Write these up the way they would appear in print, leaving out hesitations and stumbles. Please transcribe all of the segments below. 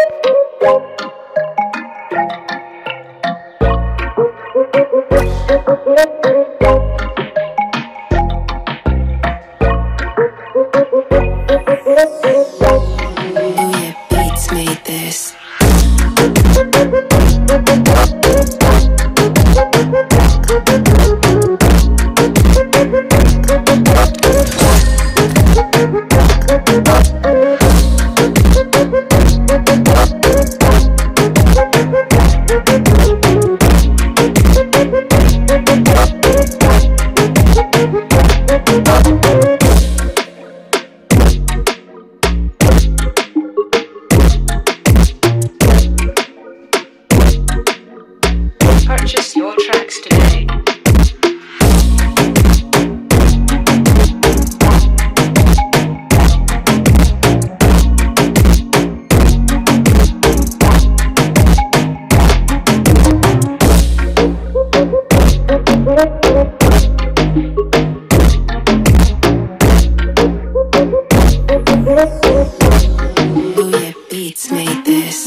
Purchase your tracks today. Booyah Beats made this.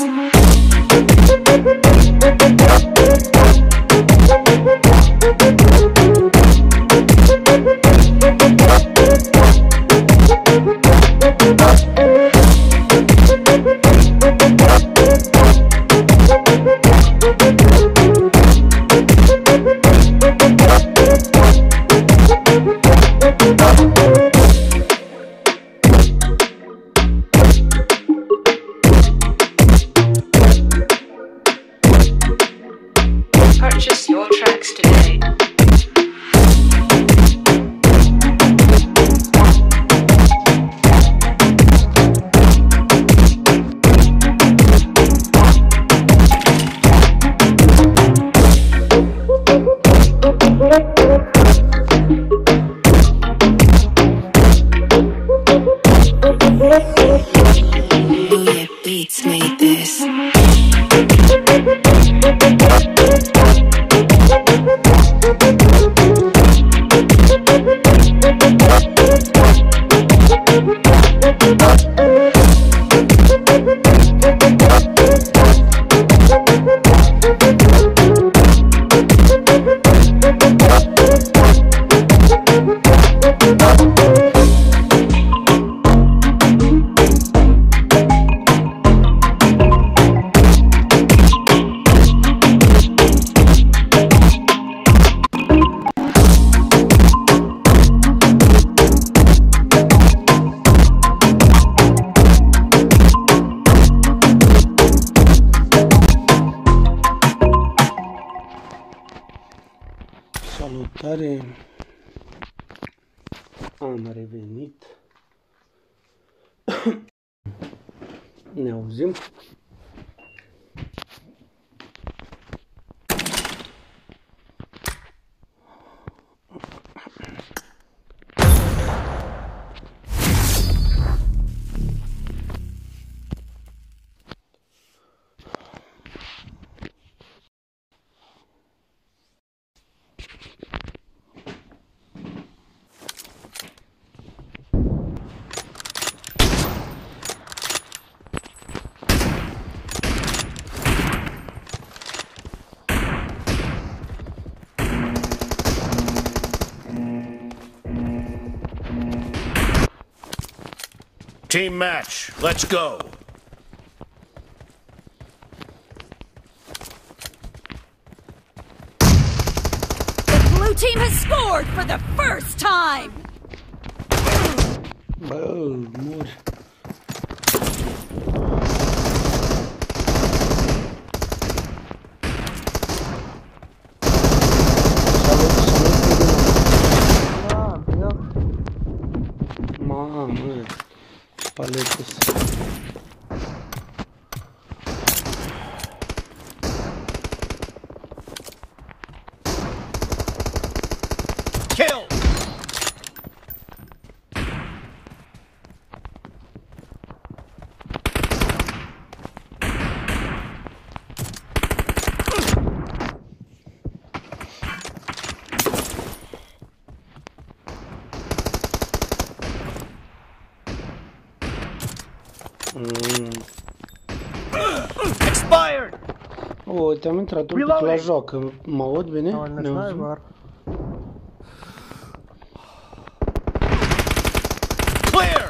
Purchase your tracks today. Booyah Beats made this. Salutare! Am revenit. Ne auzim? Team match, let's go. The blue team has scored for the first time. Bă, mor. Mamă, paletus. Kill! Expired! Te-am intrat un pic la joc. Mă aud bine? Ne auzim? Clear!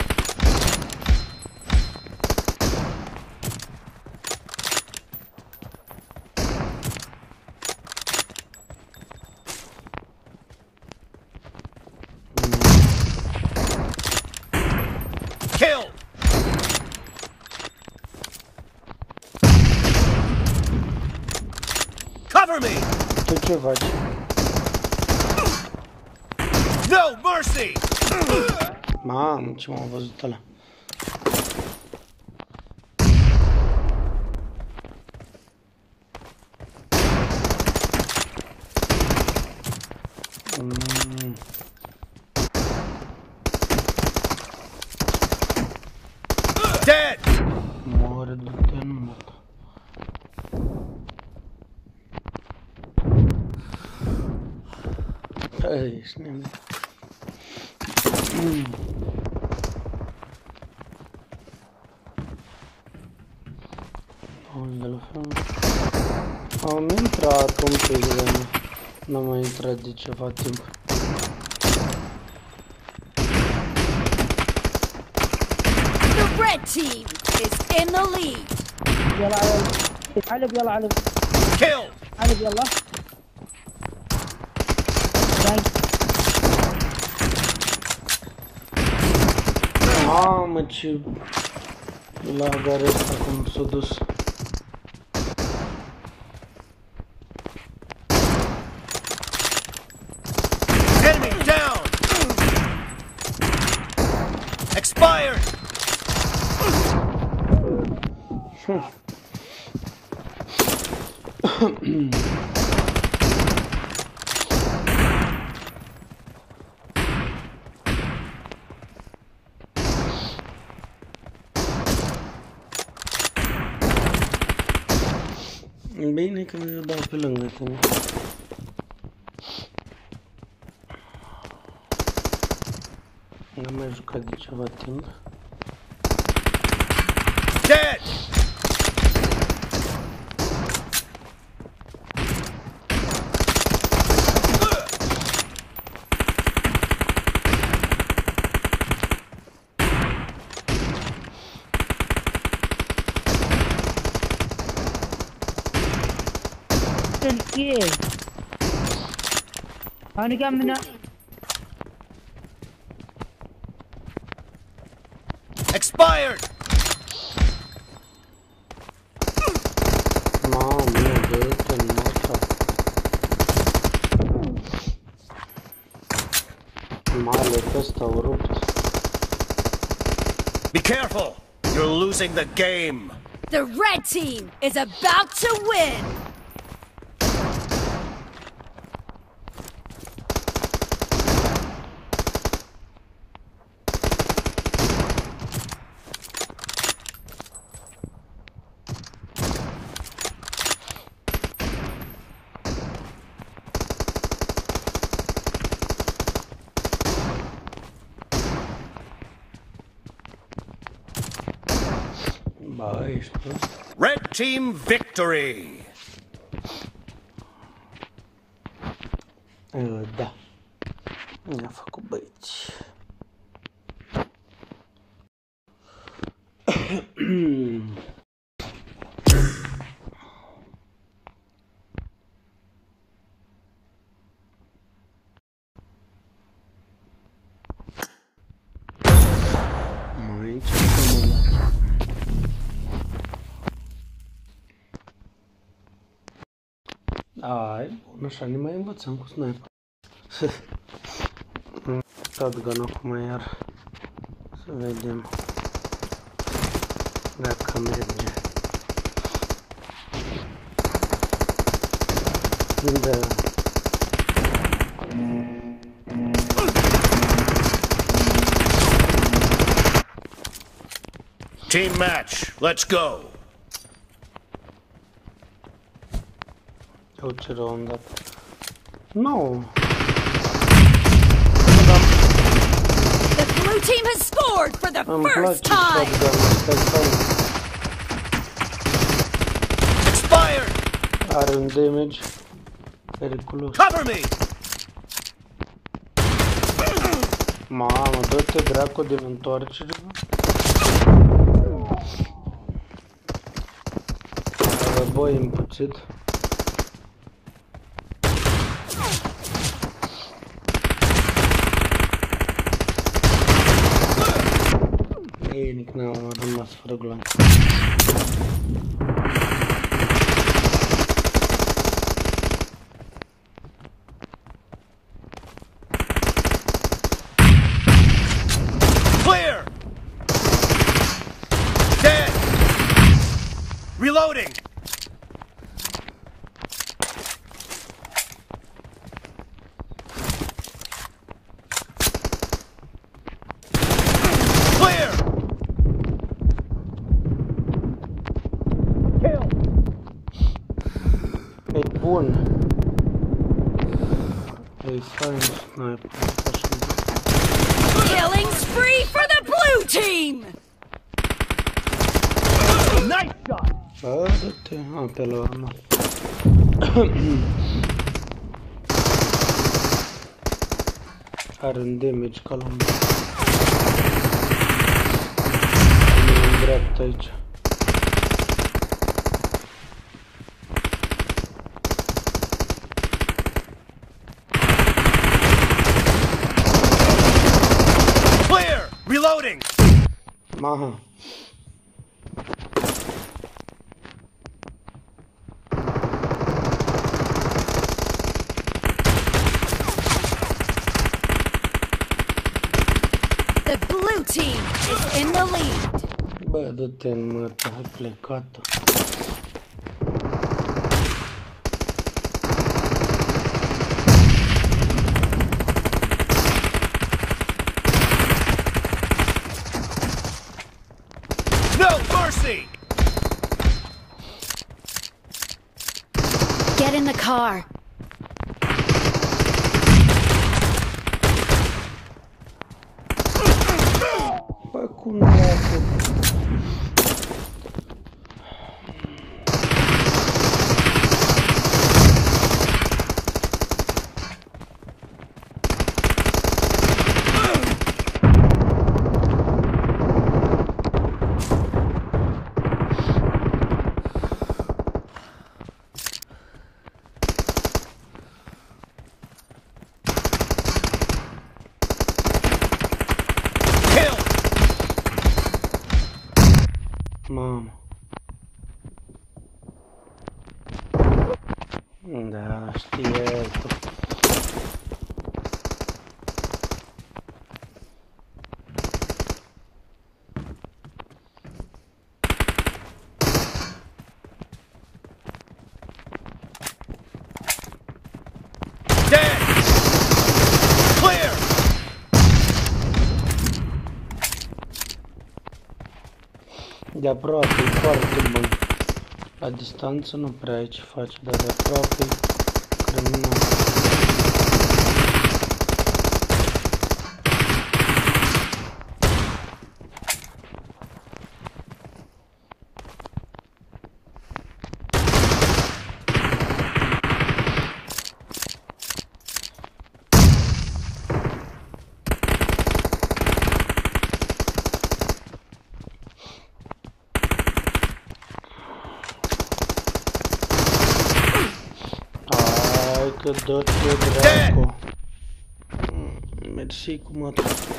Kill! Cover me! Tu ce faci? No mercy! Mamă, ce m-a văzut ăla. Dead! Moare, du-te în mult. Ești nebun. Am intrat un pic de mă. N-am mai intrat de ceva timp. The red team is in the lead. يلا علب يلا علب Kill! علب يلا Mamă, ce lagare asta cum s-a dus. Enemy down! Expired! Bine că mi-o dau pe lângă tine. N-am mai jucat de ceva timp. Dead! ايه انا كم من Expired! Mamă, dă-te în moța. Male, pe ăsta au rupt. Be careful! You're losing the game! The red team is about to win. Ba, ești prost. Red team victory! Da. Mi-a făcut băieți. Mai încercăm o dată. Ai, bun, așa ne mai învățăm cu sniper. Shotgun acum iar. Să vedem dacă merge. Da. Team match, let's go! Eu ce rău am dat. No. The blue team has scored for the Îmi first place time. shotgun-ul ăsta, Are un damage periculos. Cover me! Mamă, dă-te dracu din întoarcere, bă. Răboi împuțit. Ei, nici n-am rămas fără gloanțe. Clear! Dead! Reloading! Clear! Kill! E bun. E fain sniper. Killing spree for the blue team! Nice shot! Bă, dă-te. A, pe la urmă. Are un damage ca la un... Am în dreapta aici. Clear! Reloading! Maha. The blue team is in the lead. Bă, dă-te în mătă, hai plecată. No mercy! Get in the car. Bă, cum dracu? Kill! Mamă. Da, știe tu. Dead! Clear! De aproape e foarte bun. La distanță nu prea ai ce face, dar de aproape e criminal. Hai că dă-te dracu. Mersi cu mătă.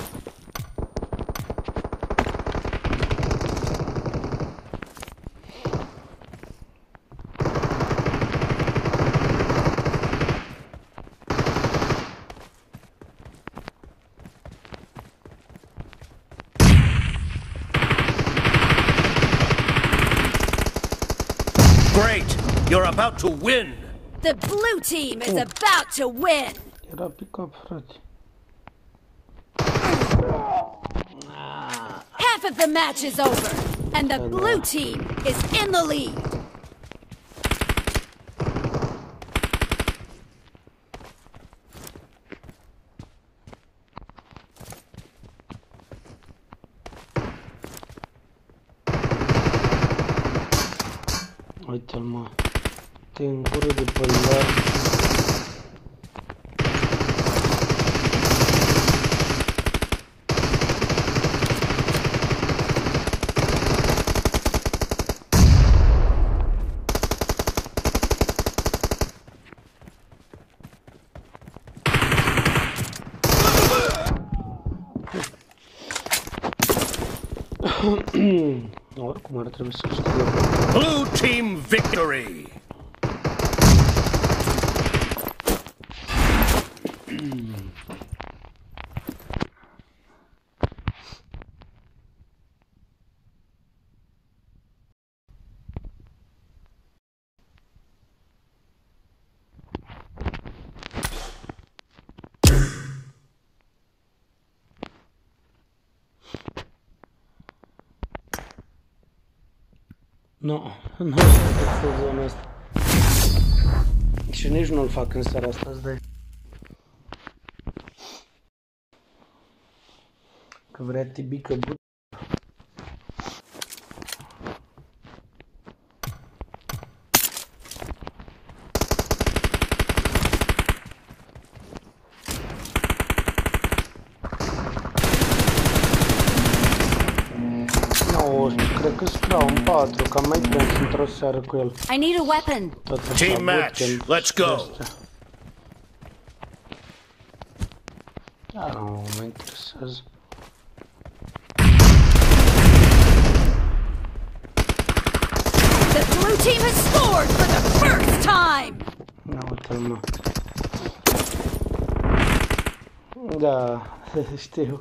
Great! You're about to win! The blue team is about to win. Era pick-up, frate. Half of the match is over, and the blue team is in the lead. Uite-l, mă. Te încură de pălăr. Oricum ar trebui să știu. Blue team victory! Nu, nu o să fac zona asta. Și nici nu-l fac în seara asta, îți dai. Că vrea tibică but. Cred că scrau în 4, că am mai prins într-o seară cu el. I need a weapon. Team match, let's go! Da, nu mă interesează. The blue team has scored for the first time. Na, uite-l, mă. Da, știu.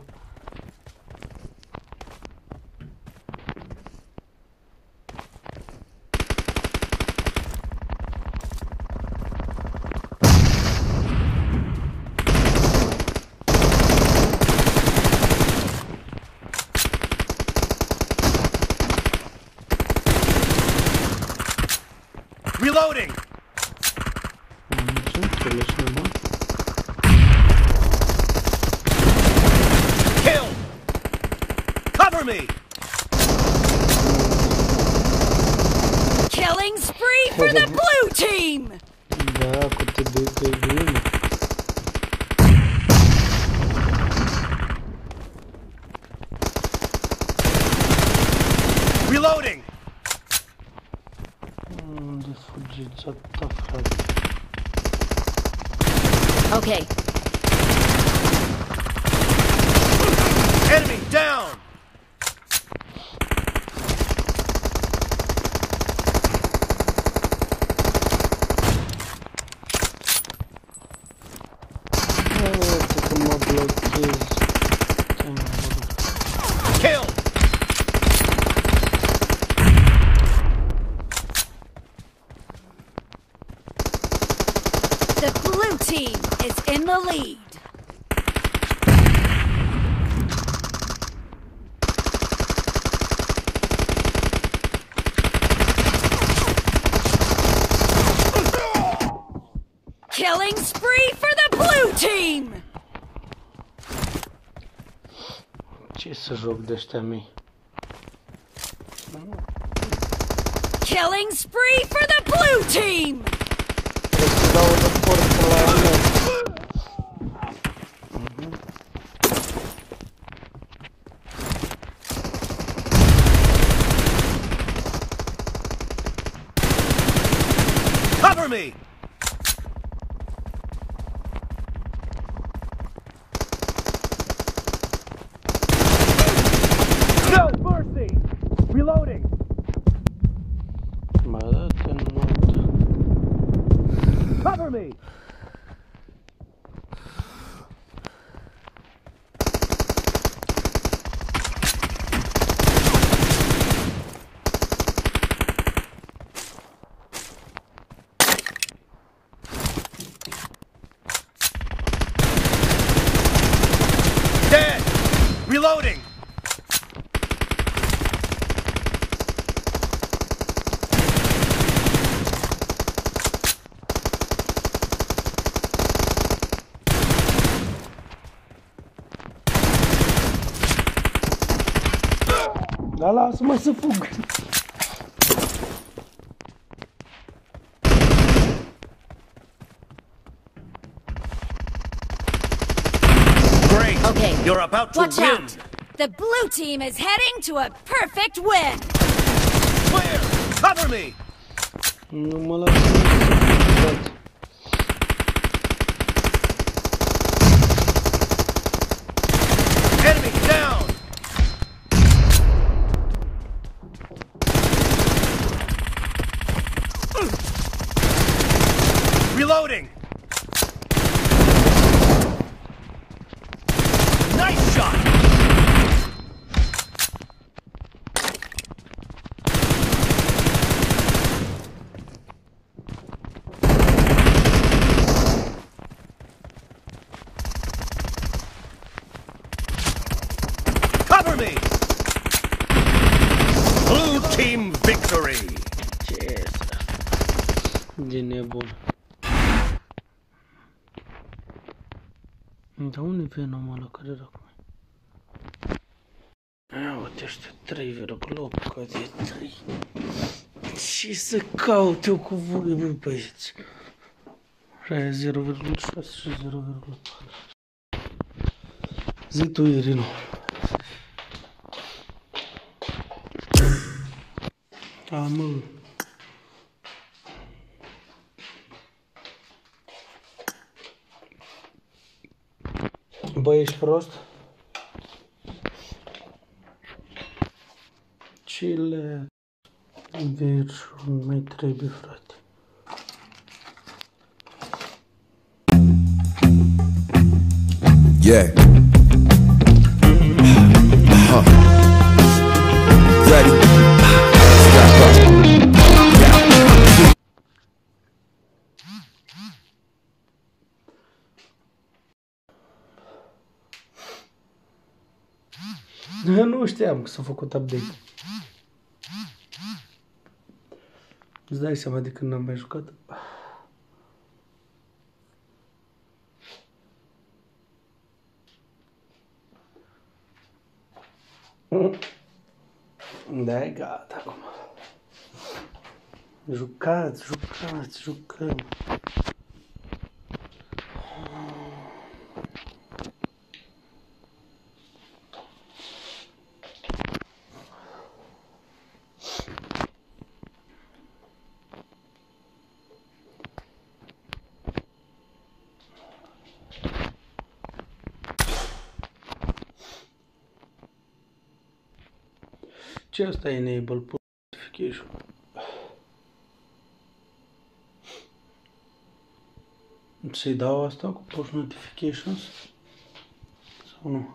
Reloading! Kill! Cover me! Killing spree for the blue team. Da, cu tibică e bine. Reloading! Unde fugiți atâta, frate? Okay. Enemy down! Uite că mă blochez. Kill! The blue team is in the lead. Killing spree for the blue team. Ce să joc de ăștia mei? Killing spree for the blue team. Trebuie să dau de forță la ele. Cover me! No mercy! Reloading! Mă, că nu... Cover me! Dead! Reloading! Da, lasă-mă să fug. You're about to Watch win. out! The blue team is heading to a perfect win! Clear. Cover me. Nu mă las să Enemy down. Reloading. Nice shot. Cover me. Blue team victory. Ce este? Din nebun. Dar unde e Venom ăla? Care era acum? Ia uite ăștia 3,8 că de 3. Ce să caut eu cu voi, bă, băieți? Aia 0,6 și 0,4. Zi tu, Irino. Da, mă. Bă, ești prost? Ce le versul mai trebuie, frate? Yeah. Ready. Strap up. Nu știam că s-a făcut update. Îți dai seama de când n-am mai jucat? Da, e gata acum. Jucați, jucați, jucăm. Ce asta e enable push notification? Să-i dau asta cu push notifications? Sau nu?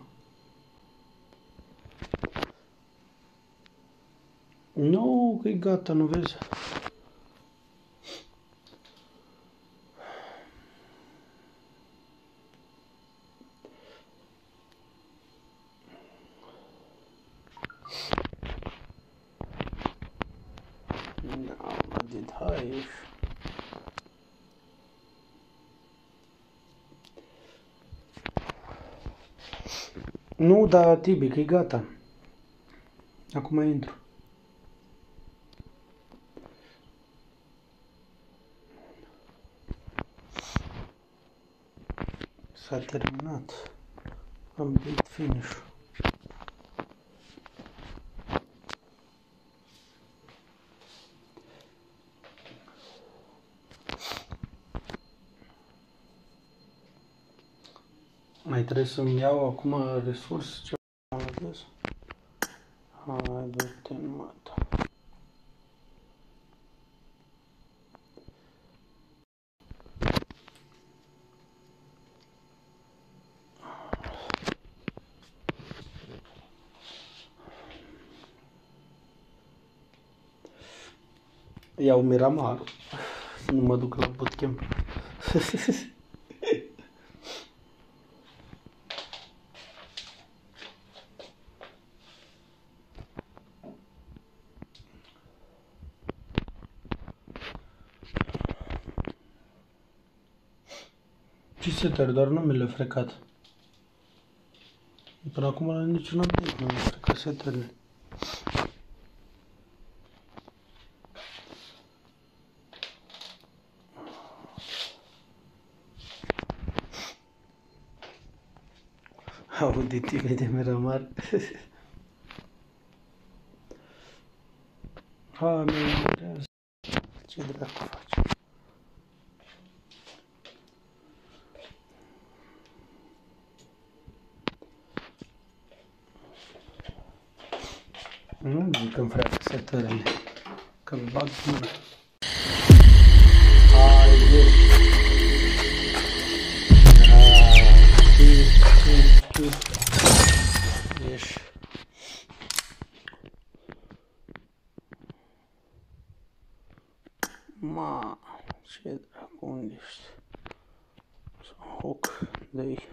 Nu, că e gata, nu vezi? Hai. Nu, da, Tibi, că e gata. Acum intru. S-a terminat. Update finish. Mai trebuie să-mi iau acum resurse, ce am ales. Hai, du-te în mata. Iau Miramarul. Să nu mă duc la bootcamp. Ce setări, doar numele frecat. Până acum la niciun update nu mi-a frecat setările. Auditive de Miramar. Ha, mi-e ce dracu faci? Nu zic-mi frate setările, că-mi bag mâna. Haide! Ieși. Ma, ce dracu, unde ești? Sau hoc de-ai.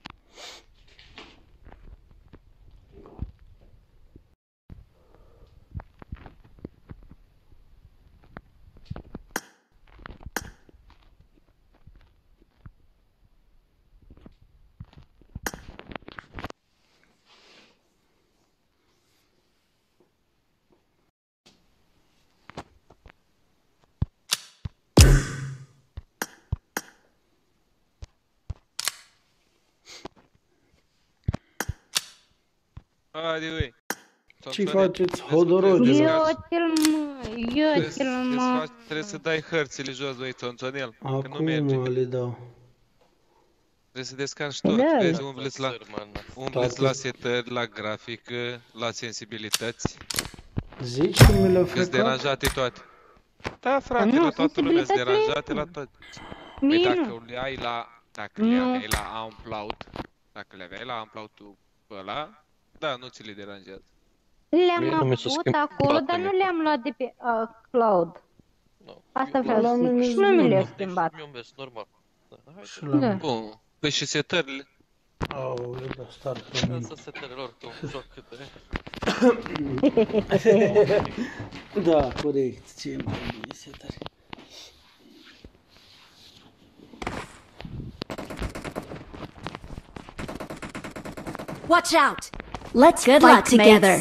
Haide, ui. Ce faceți, hodoroge? Ia-te-l mă. Trebuie să dai hărțile jos, băi, țonțonel. Că nu Acum merge. le dau. Trebuie să descarci tot. Da. Vezi, umbleți la setări, la grafică, la sensibilități. Zici că mi le-au Că-s frecat? deranjate toate. Da, frate, Nu, la toată lumea sunt sensibilitățile deranjate la toate. Păi Mie dacă nu. le ai la... Dacă Nu. le aveai la Unplout, dacă le aveai la Unplout-ul ăla, da, nu ți le deranjează. Le-am Mie nu mi s-a avut schimbat acolo, dar nu nimic. le-am luat de pe cloud. Nu. Asta Eu- vreau la să mine zic. Și nu nu mi mi-a le-a mers. schimbat. Mi-a mers normal. Da, hai Și să- la Da. mine. Bun. Păi și setările? Aoleu, dar start pe mine. Să setele lor, tu joc cât de... Da, corect, ce mai bine setări. Watch out! Let's good luck together.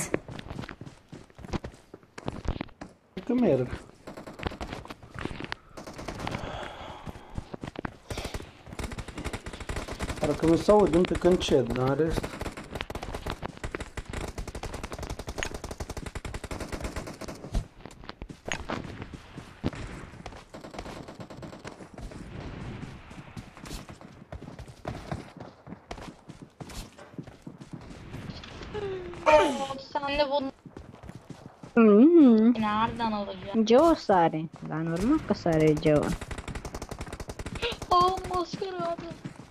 Că merg. Parcă mi s-aud un pic încet, dar în rest... Sen de bunu Mhm. nereden alacaksın? Geo sare. Dar normal că sare Geo. Aa maskara abi.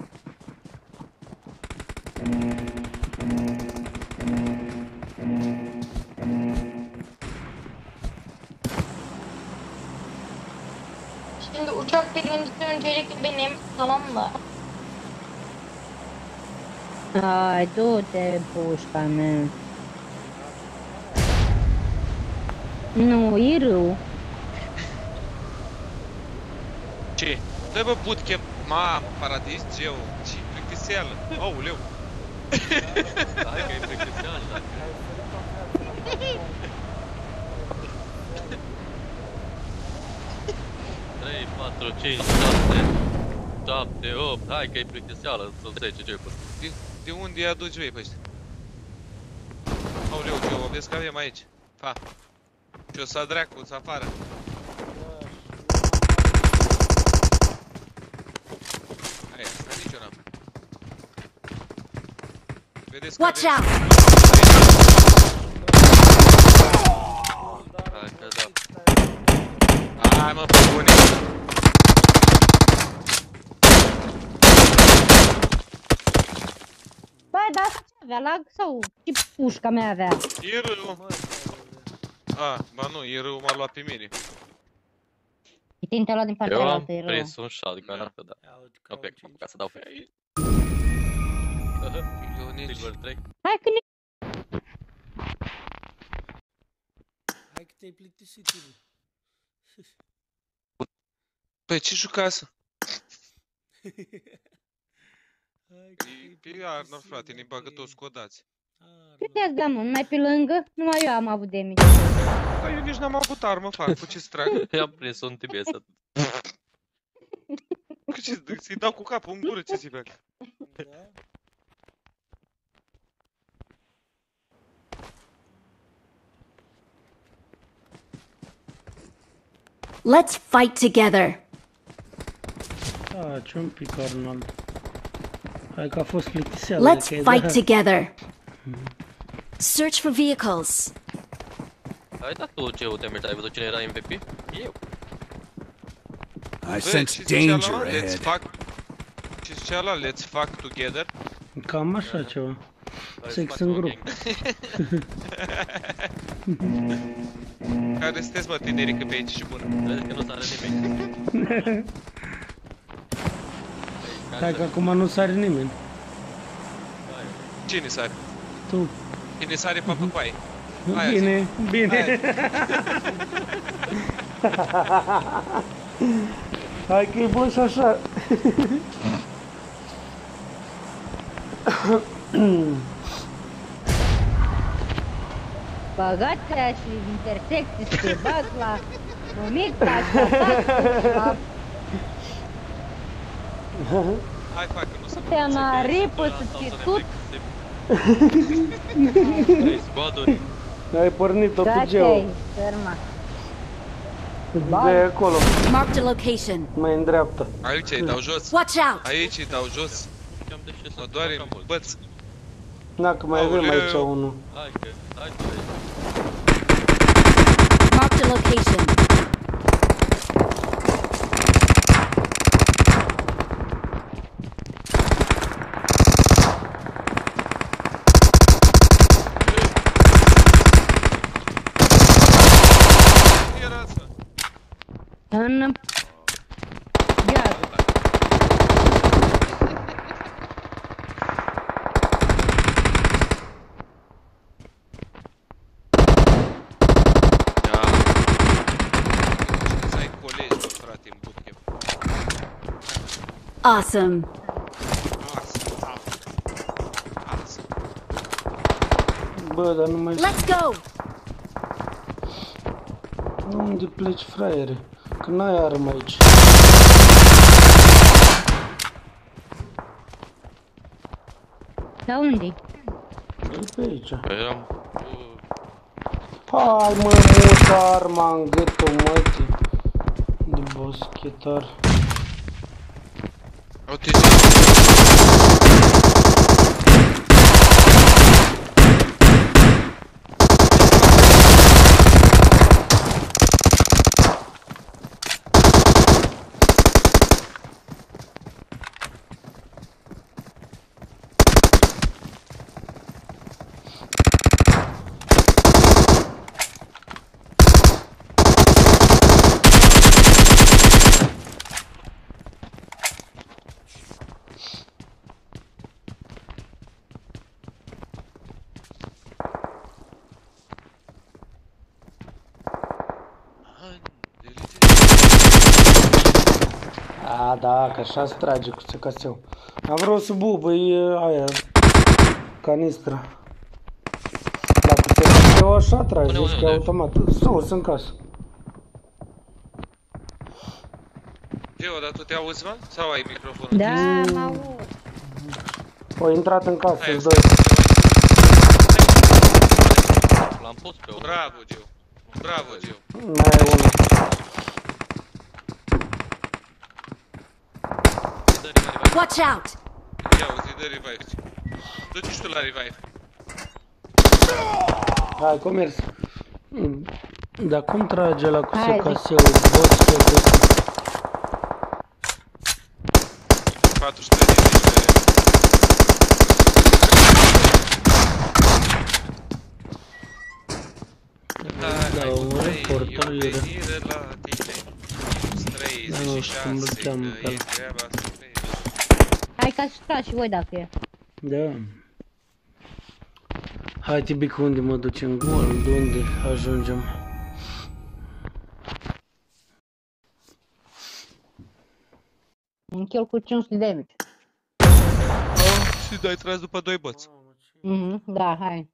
Şimdi uçak birincisi öncelikle benim, tamam mı? Ai, du-te, pușca mea. Nu, e râu. Ce? Dă bă bootcamp, mamă, paradis, geo, ce plictiseală, aoleu. Hai că e plictiseală, dacă... 3, 4, 5, 6, 7, 8, hai că e plictiseală, sunt 10 jocuri. De unde îi aduci vei pe ăștia? Aoleu, geo, vezi că avem aici. Fa. Și o să dracu-ți afară. Hai, asta nici eu n-am. Vedeți că Watch avem... out! Hai că da. Hai mă, pe bune! Băi, dar asta ce avea? Lag sau ce pușca mea avea? E râu. A, ba nu, e râu, m-a luat pe mine. Uite, te-a luat din partea Eu am altă, e rău. prins un shotgun, asta da. Ok, ca să dau pe. Eu nici... Silver 3. Hai că ne... Hai că te-ai plictisit, Ibi. Păi ce jucasă? Hai că E te-ai pe Arnor, plictisit, frate, ne bagă toți codați. Câte da, mă, mai pe lângă? Numai eu am avut damage. Păi eu nici n-am avut armă, fac, cu ce-ți trag? I-am prins un TBS atât. Să-i dau cu capul în gură, ce ți fac? Da? Let's fight together. Ce un pic Arnold. Hai că a fost plictiseală. Let's fight together. Search for vehicles. Ai dat tu ce damage, ai văzut cine era MVP? Eu. I sense danger ahead. Ce zicea ăla? Let's fuck together? Cam așa ceva. Sex în grup. Care sunteți, mă, tinerică pe aici și bună? Vezi că nu sare nimeni. Hai că acum nu sare nimeni. Cine sare? Tu. Cine sare pe papai? Bine, bine. Hai că e bun și așa. Băgați aia și intersecții să te bag la nimic, la Hai, facă, nu se te anaripă să ți tut. Squaduri. Ai pornit-o pe Da, geo. te-ai, sărma. De acolo, Marked a location. mai în dreapta. Aici îi dau jos. Watch out. Aici îi dau jos. Mă doare în băț. Dacă mai avem aici unul. Hai că. Marked a location. În ghează. Să ai colegi, bă, frate, în bootcamp. Awesome. Bă, dar nu mai... Let's go. Unde pleci, fraiere? Că n-ai armă aici. Da unde? E pe aici. Eram... Hai mă, mut arma în gâtul mătii. De boschetar. Uite, A, da, că așa se trage cu țăcaseu. Am vrut să bubăi aia, canistra. Dacă cu țăcaseu așa trage, zici că e automat. Sus, în casă. Geo, dar tu te auzi, mă? Sau ai microfonul? Da, mă aud. O intrat în casă, Hai, doi. L-am pus pe unul. Bravo, Geo. Bravo, Geo. Mai e unul. Watch out. Ia uzi, dă revive. Du-te și tu la revive. Hai, comerț. Dar cum trage la cu Hai, secaseu? Boțe, boțe. 43 de mișcare. Da, un reporter era. Venire la tine. Da, nu știu cum îl cheamă pe ăla. Hai ca să stați și voi dacă e. Da. Hai, Tibic, unde mă ducem? Gol, de unde ajungem? Un kill cu 500 de damage. Și dai tras după 2 băți. Da, hai.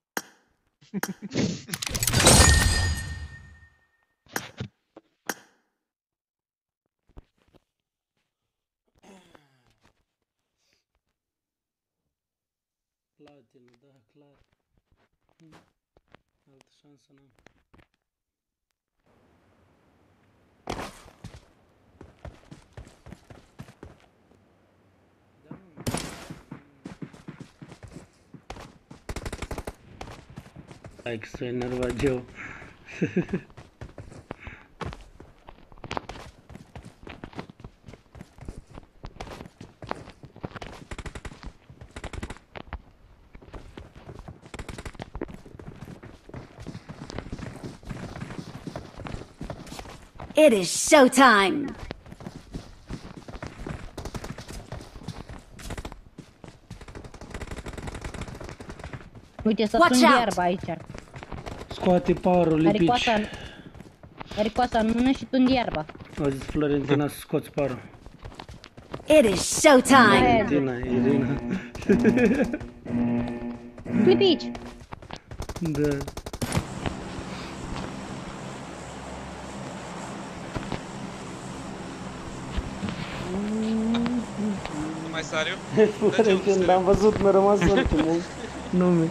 Platină, da, clar. Altă șansă n-am. Hai că s-a enervat Geo. It is showtime! Uite, să Watch tund out! iarba aici. Scoate parul, Are lipici. coasa, are coasa în mână și tund iarba. A zis Florentina să scoți parul. It is showtime! Florentina, Irina. Clipici! Da. Nu mai sar eu? Florentin, l-am văzut, mi-a rămas ultimul nume.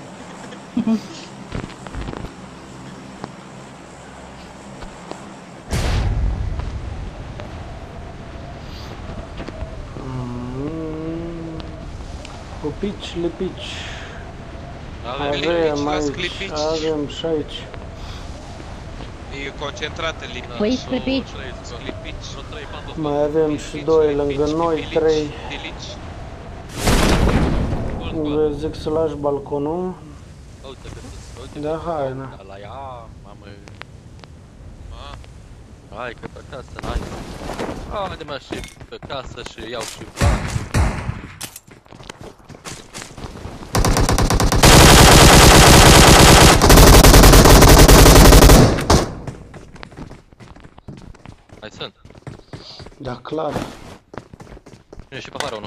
Pupici, lipici. Avem aici, avem și aici. E concentrat în lipici. Păi, clipici. Lipici. Mai avem și doi lângă noi, trei. Dilici. Unde zic să lași balconul. Da, hai, na. La ea, mamă. Ma. Hai că pe casă n-ai. Haide mă și pe casă și iau și bani. Mai sunt. Da, clar. Vine și pe afară unul.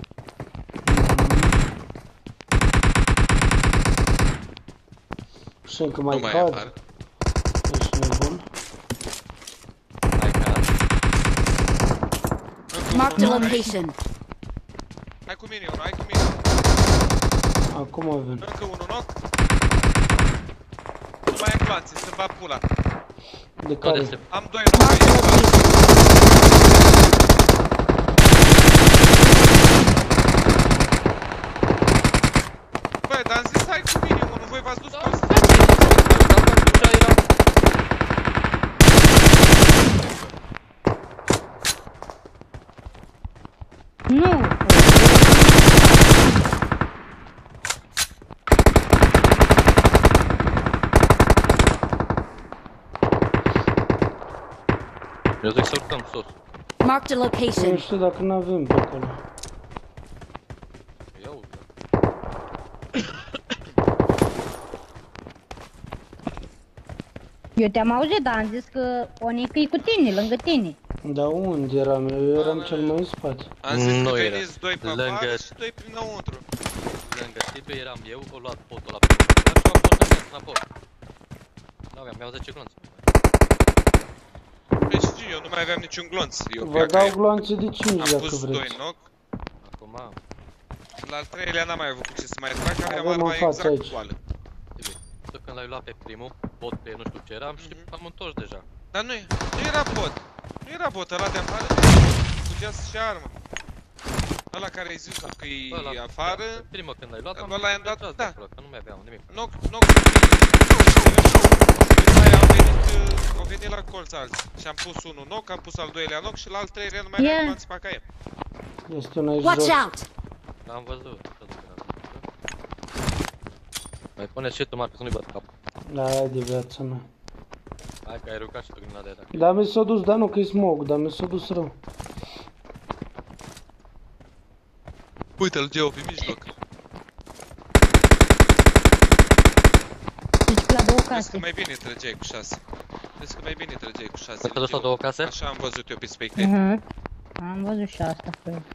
Și încă mai Nu mai cad. apar. Ești nebun. Hai ca. Marked a location. Hai cu mine, unul, hai cu mine. Acum vin. Încă unul knock. Nu mai am glanțe, să-mi bat pula. De care? Am doi knock aici. Băi, dar am zis hai cu mine, unul, voi v-ați dus toți. Nu! Eu zic să urcăm sus. Marked a Nu location. știu dacă n-avem pe acolo. Eu. Eu te-am auzit, dar am zis că Onică e cu tine, lângă tine. Dar unde eram? Eu eram cel mai în spate. Am zis Nu că era. veniți doi pe Lângă- afară și doi prinăuntru. Lângă tine eram eu, o luat potul la primul. Dar și-o am înapoi. N-aveam, mi-au 10 glonțe. Păi știu eu, nu mai aveam niciun glonț. Eu Vă dau gloanțe de 5 am dacă pus doi vreți. knock. Acum, La al treilea n-am mai avut cu ce să mai trag, aveam Avem arma în față exact aici. goală. tu când l-ai luat pe primul, pot pe nu știu ce eram și am întors deja. Dar nu era bot. Nu era bot, ăla de afară cu geas și armă. Ăla care ai zis că e afară. Primul când l-ai luat, Ăla i-am dat, da. Că nu mai aveam nimic. Knock. După aia au venit la colț alții. Și am pus unul knock, am pus al doilea knock și la al treilea nu mai Yeah. aveam alții pe AKM. Este un aici Watch jos. out! L-am văzut. Mai pune-ți și tu, Marcus, nu-i băt cap. Da, hai de viața mea. Hai că ai rugat și tu grenade aia. Da, mi s-a dus, dar nu că e smoke, dar mi s-a dus rău. Uite-l, Geo, pe mijloc. Deci la două Vezi case. că mai bine trăgeai cu 6. Vezi că mai bine trăgeai cu 6. Ți-a dus la două case? Așa am văzut eu pe spectate. Am văzut și asta pe el.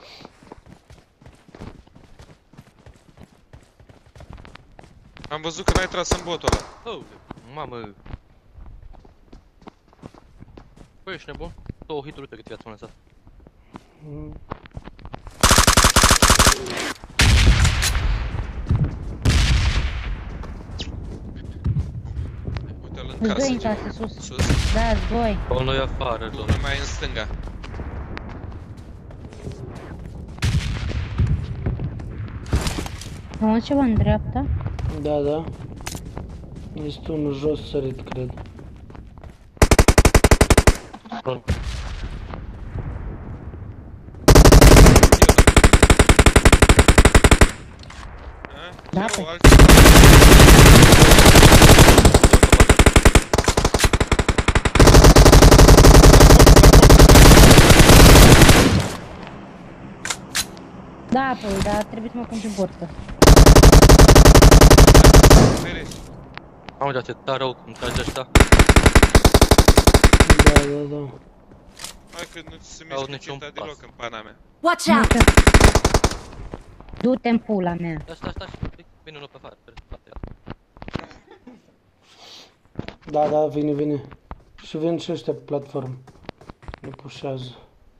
Am văzut că n-ai tras în botul ăla. Oh, mamă. Băi, ești nebun? 2 hituri, uite cât i-ați lăsat. Uite-l în Îți casă. doi în Geo. casă sus. Sus. Da, doi. Unul e afară, Unul domnule. mai în stânga. Am ceva în dreapta. Da, da. Este unul jos sărit, cred. Da, Ce, păi. altceva? Da, păi, dar trebuie să mă pun pe bortă. Ferești. Mamă, dar te tare rău cum trage ăștia. Da. Hai că nu ți se Aud mișcă niciun chipta pas. deloc în pana mea. Watch out! Du-te în pula mea. Stai, vine unul pe afară, pe spate. Da, vine. Și vin și ăștia pe platformă. Ne pușează.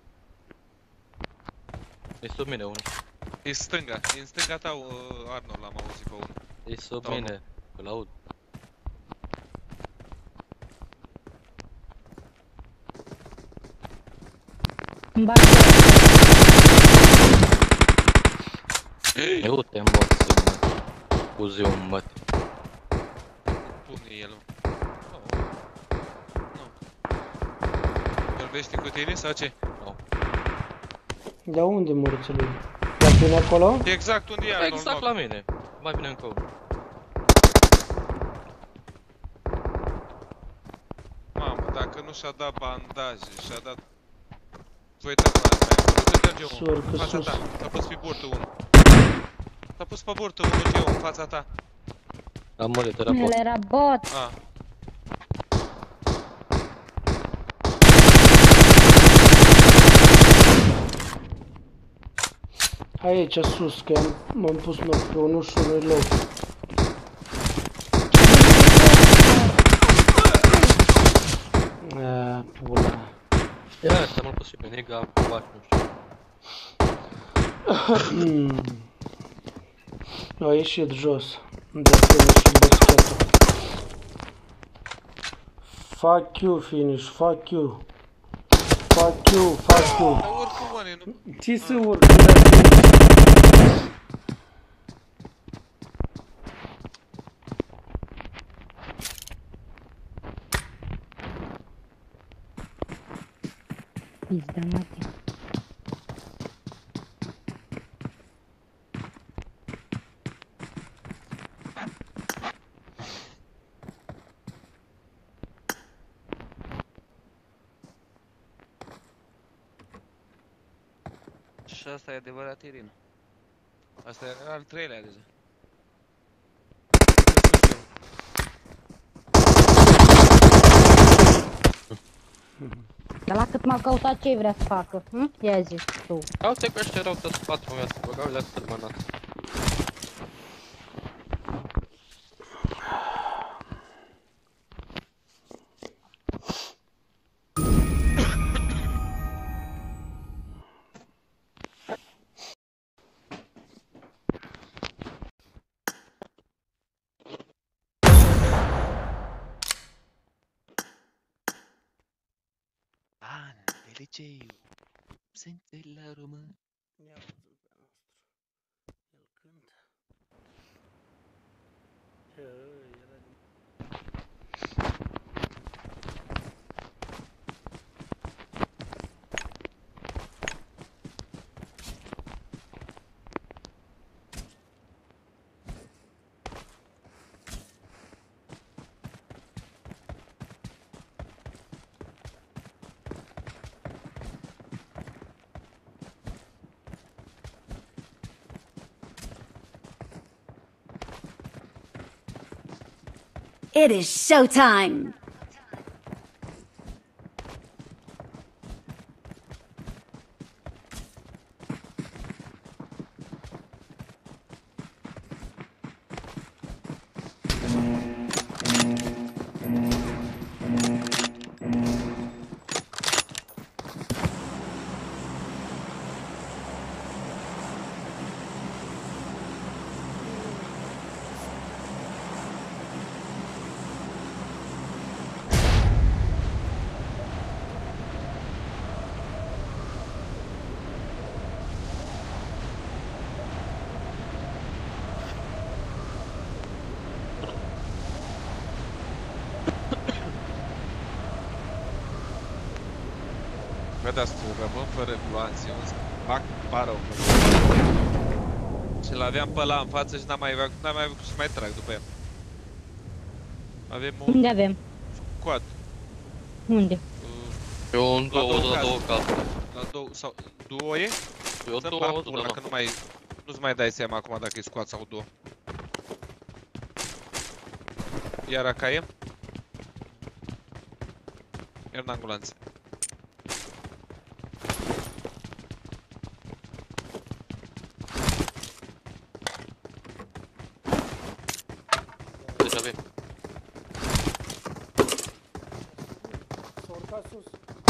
E sub mine unul. E stânga, e în stânga ta, Arnold, l-am auzit pe unul. E sub Da, mine, îl aud. Îmi bag Eu te morți, mă. Uzi un măt. Pune el, mă. Nu. Vorbește cu tine sau ce? Nu. Dar unde morți lui? Dar vine acolo? Exact unde e Arnold, Exact mă. la mine. Mai bine încă unul. Mamă, dacă nu și-a dat bandaje, și-a dat... Voi ta asta aia, du-te, Geo, Surcă în fața sus. ta, s-a pus pe burtă unul. S-a pus pe burtă unul, Geo, în fața ta. Am murit, era El bot. era bot. A. Aici sus, că m-am pus loc pe unul și unul loc. Pula. Ia, asta m-am pus și pe nega, fac, nu știu. A ieșit jos. De finish și băschetă. Fuck you, finish, fuck you. Fuck you. Dar oricum, oane, nu... Ce să urc? Pizda, mate. Și asta e adevărat, Irina. Asta e al treilea deja. Dar la cât m-au căutat, ce vrea să facă? Ia zi tu. Uite că ăștia erau toți 4 viață, băgau le-ați sărbănat. An de liceu, senza la român. Ia văzut pe nostru. El cântă. Era din... It is showtime! Vedeați tu, rămân fără gloanțe, eu îți fac parău. Și l-aveam pe ăla în față și n-am mai avut să mai trag după el. Avem un Unde avem? quad. Unde? Eu în două, la două casă. La două, sau duo e? Eu Să-mi două, bag pula, că nu-ți mai dai seama acum dacă e squad sau duo. Iar aca e? Iar n-am gulanțe. Deja vin. S-a urcat sus.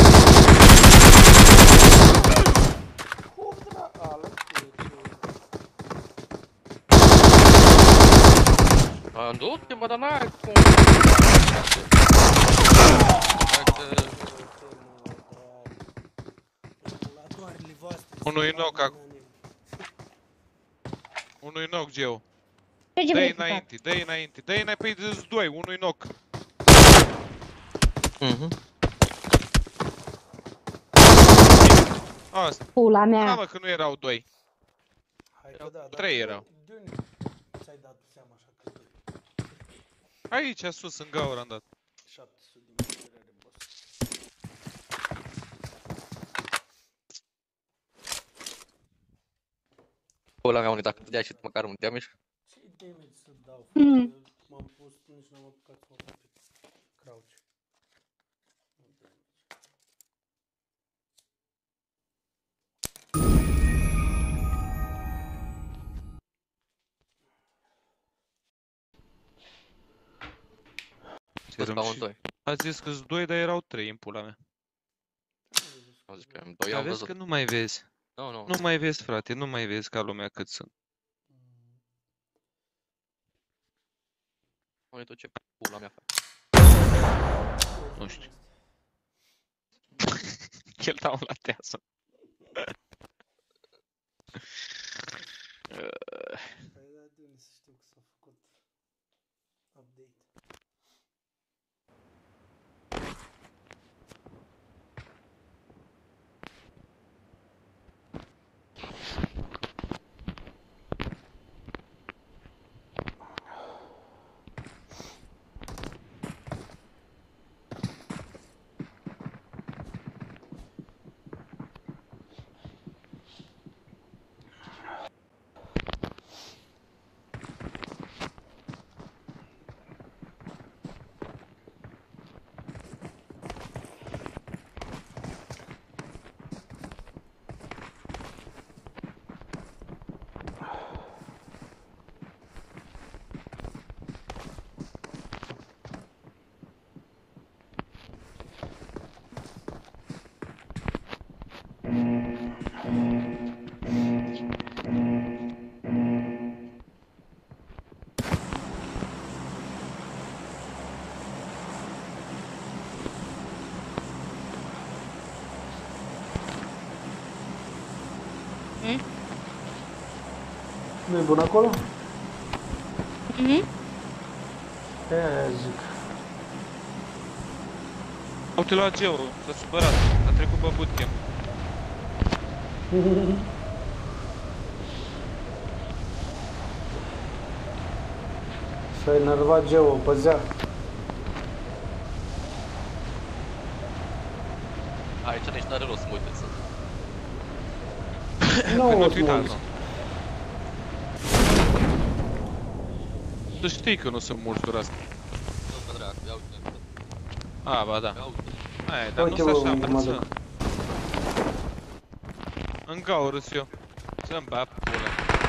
Cum dra... A, lăsă-te. Du-te, mă, dar n-ai cum. Unul e knock acum. Unul e knock, Geo. Ce Dă-i vrei să fac? înainte, dă-i înainte, dă-i înainte, păi îți doi, unul e knock. Asta. Pula Da, mea. mă, că nu erau doi. Hai că da, Trei erau. De unde ți-ai dat seama așa că doi? Aici, sus, în gaură am dat. 700 de metri are boss. Pula mea, unde dacă te dea și măcar un damage. Ce damage să dau? M-am pus, nici n-am apucat să mă fac pe crouch. A zis că-s doi, dar erau trei în pula mea. Am zis că am doi, Dar am vezi văzut. că nu mai vezi. Nu. Nu mai vezi, frate, nu mai vezi ca lumea cât sunt. Unde tu ce pula mea fac? Nu știu. El dau la teasă. Păi da, de unde să știu că s-a făcut update. Nu e bun acolo? Aia zic. Au-te luat Geo, s-a supărat, a trecut pe bootcamp. S-a enervat Geo, păzea. Aici nici n-are rost să mă uit să... Nu o fi dat, mulți. Tu știi că nu sunt mulți doar asta. Nu, că dracu, ia uite. A, ba da. Ia uite. Aia, dar Uite, nu bă, s-așa unde mă mărță. duc. În gaură sunt eu. Să-mi bea pula.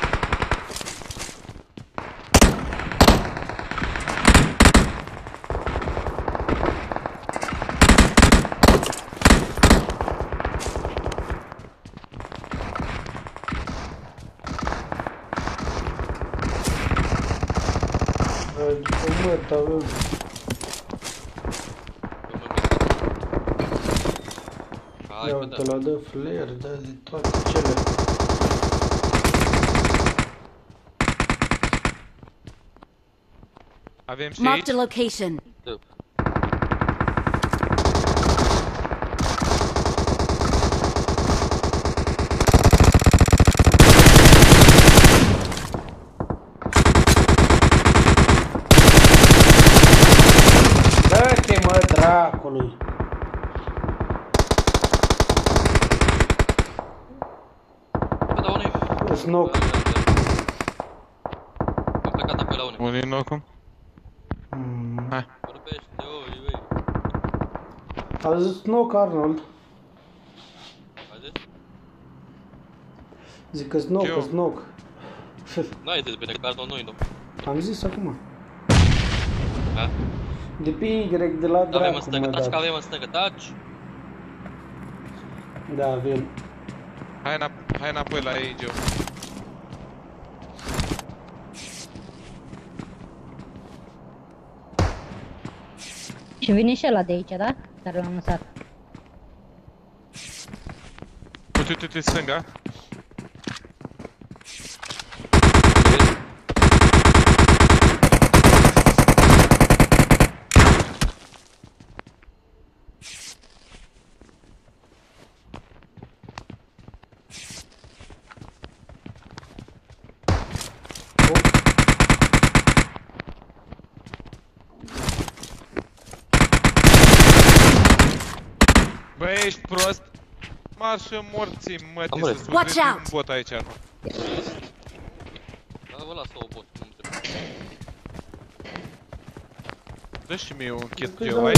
După măta, bă. Hai, Ia bă, uite, da. la dă flare, dă de toate cele. Avem și Marked a aici? location. Snock. Am plecat apoi la unii. Unii în acum? Hai. Vorbește, oi, oi. A zis Snock, Arnold. Ai zis? Zic că Snock, Eu. Snock. N-ai zis bine, că Arnold nu-i nu. Am zis acum. Ha? De pe Y, de la Avem în dracu stânga, mă taci că dat. avem în stânga, taci! Da, avem. Hai înapoi la ei, Joe. Și vine și ăla de aici, da? Care l-am lăsat. Uite, stânga. Bă, ești prost? Marșă morții, mătii, Amore. să Watch sufleti out! un bot aici. Da, vă las o bot, nu trebuie. Dă și mie un kit, Păi Joe, da. ai?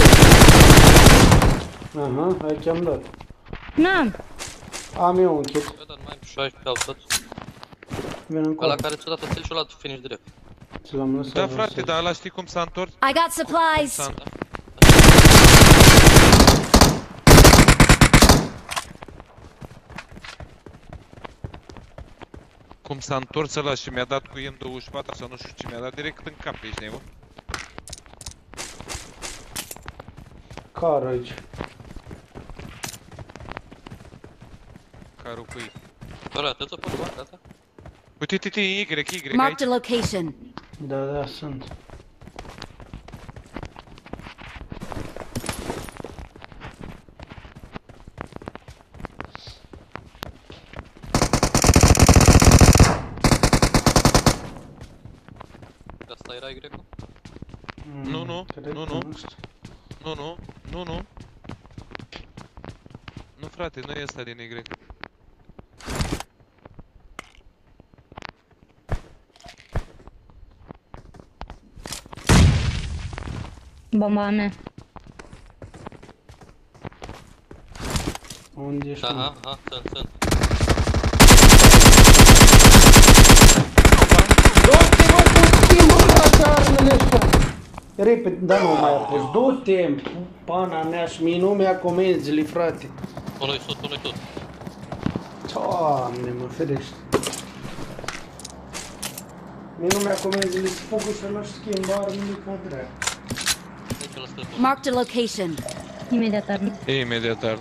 Aha, aici am dat. N-am. Am eu un kit. Bă, dar mai am 16 au tot. Vin încolo. Ăla care ți-o dat o și ăla finish direct. Ți l-am lăsat. Da, vă frate, să- dar ăla știi cum s-a întors? I got supplies. Cum s-a întors ăla și mi-a dat cu M24 sau nu știu ce, mi-a dat direct în cap, ești nebun. Car aici. Carul cu ei. Ăla, te-ți-o pot lua, gata? Uite, Y, Marked aici. a location. Da, sunt. Asta era Y-ul? Nu, Cred nu, că nu. nu știu. Nu. Nu, frate, nu e ăsta din Y. Bomba a mea. Unde ești? Aha, aha, sunt. Du-te, mă, puțin, mă, frate, armele ăștia! Repede, da, nu mai a pus. Du-te, pana mea, și mie nu mi-a comenzile, frate. Unul-i sus, unul-i sus. Doamne, mă ferește. Mie nu mi-a comenzile, să fugă să nu-și schimba armele ca dracu. Nici ăla stânga. Marked a location. Imediat arme. E imediat armă.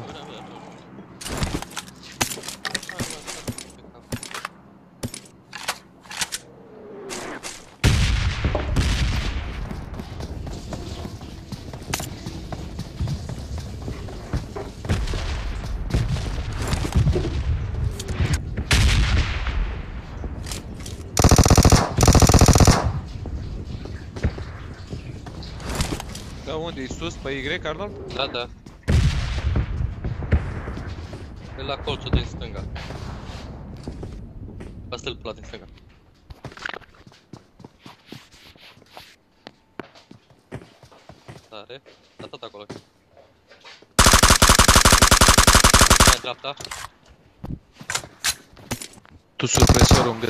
Da, unde e sus? Pe Y, Arnold? Da. E la colțul din stânga. La stâlpul ăla din stânga. Tare. Da, tot acolo. Mai dreapta. Tu supresorul în gât.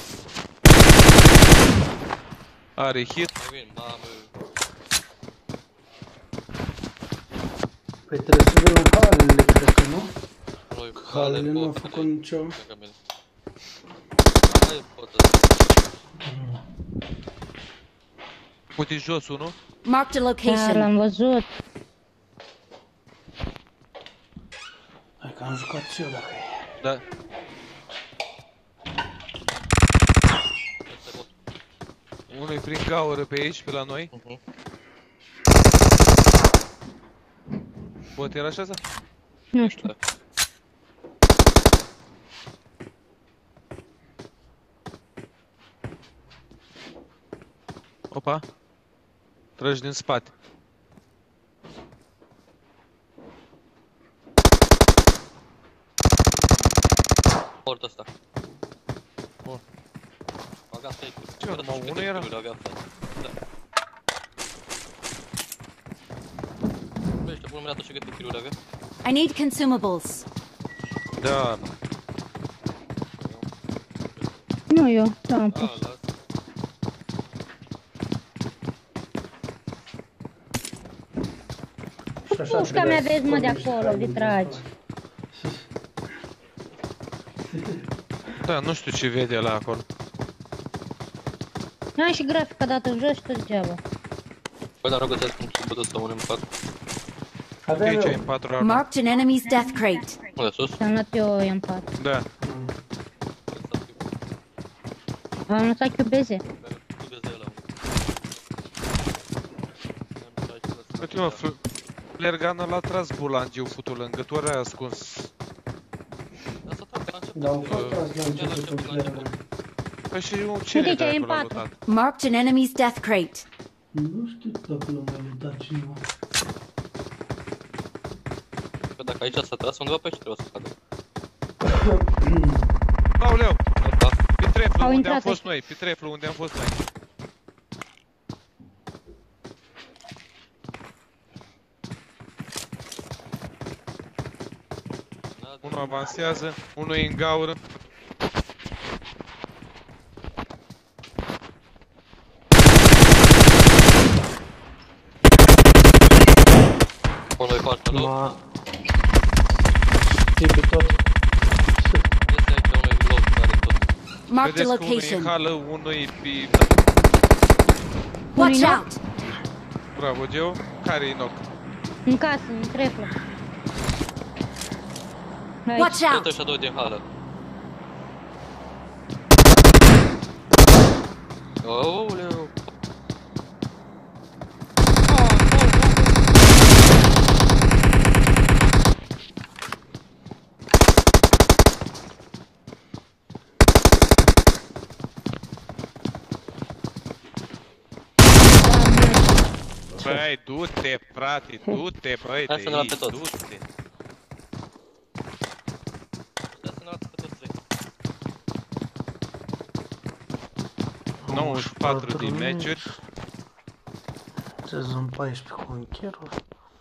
Are hit. Mai vin, mamă. Păi trebuie să vină halele, cred că nu? Nu-i Halele nu au făcut nicio. lângă mine. Hai, potă. Uite jos unul. Marked a Da, location. l-am văzut. Hai că am jucat și eu dacă e. Da. Este bot. Unul e prin gaură pe aici, pe la noi. Bot era așa? Nu știu. Da. Opa. Tragi din spate. Port ăsta. Bun. Avea fake-uri. Ce, numai unul era? Avea fake. Da. Băi, ăștia bună mea și câte kill-uri avea? I need consumables. Da. Nu eu, am pus. Ah, las. Pușca mea vezi, mă, de acolo, de tragi. Da, nu știu ce vede la acolo. Ai și grafica dată jos și tot degeaba. Băi, dar rogă-ți cum se bătă sau un M4. Ok, ce în 4 arme. Marked an enemy's death crate. Unde sus? Am luat eu M4. Da. Am lăsat QBZ. Uite mă, Flergana l-a tras bulangiu futul lângă, tu ori ai ascuns. Da, au fost tras la începutul Flergana. Păi și cine de acolo a lutat? Marked an enemy's death crate. Nu știu dacă l-a mai lutat cineva. Că dacă aici s-a tras, undeva pe aici trebuie să cadă. Aoleu! Da. Pe treflu Au unde am intrat fost noi, pe treflu unde am fost noi. Unul avansează, unul e în gaură. Unul e partea lui. Ma... Știi pe tot. Este aici, unul e loc, care e tot. Marked a Vedeți că unul e în location. hală, unul e pe... Watch out! Bravo, Geo. Care e knock? În casă, în treflă. Watch Uite out! ăștia doi din hală. Aoleu! Băi, du-te, frate, du-te, băi, Hai să ne luăm pe toți. du-te. Hai să ne luăm pe toți trei. 94 de meciuri. Sezon 14 cu încherul.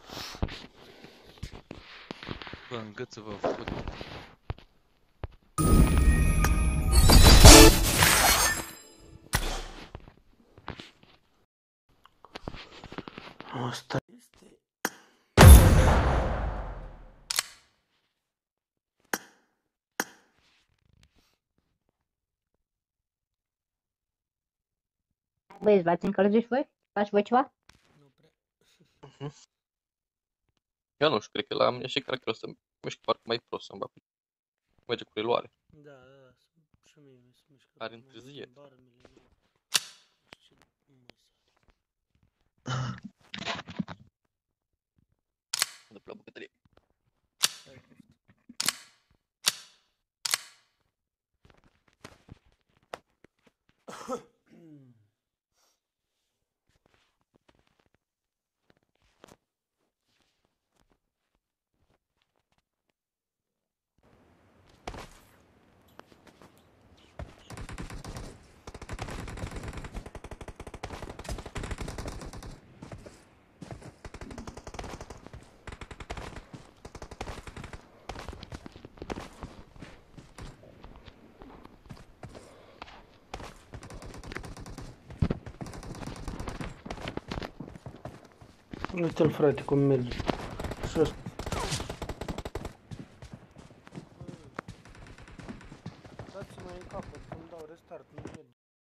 Bă, în gât să vă fut. Asta este. Băieți, v-ați încălzit și voi? Faci voi ceva? Eu nu știu, cred că la mine și caracterul ăsta mișcă parcă mai prost să-mi bag. Merge cu reluare. Da, da, și mie mi se mișcă. Are întârziere. De la bucătărie. Uite-l, frate, cum merge. Și ăsta. Dați-mă în capăt, când dau restart, nu merge.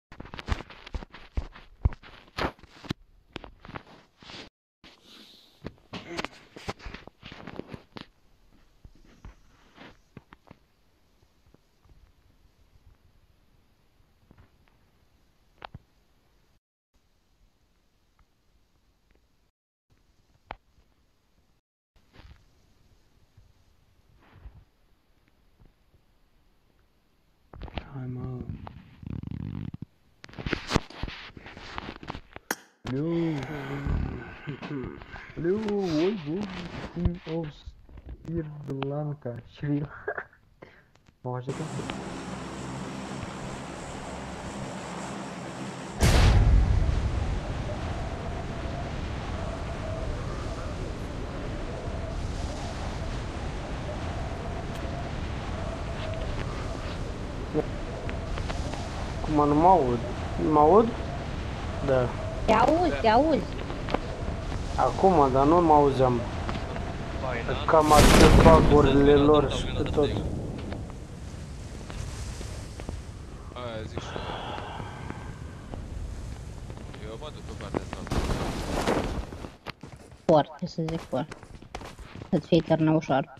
Hai, mă. O Sri Lanka. Mă ajută. Acum nu mă aud. Mă aud? Da. Te auzi, te auzi. Acum, dar nu mă auzeam. Faina. Cam atât bagurile lor și pe tot. Aia zic și eu mă duc pe partea asta. Foarte, să zic foarte. Să-ți fie târnă ușor.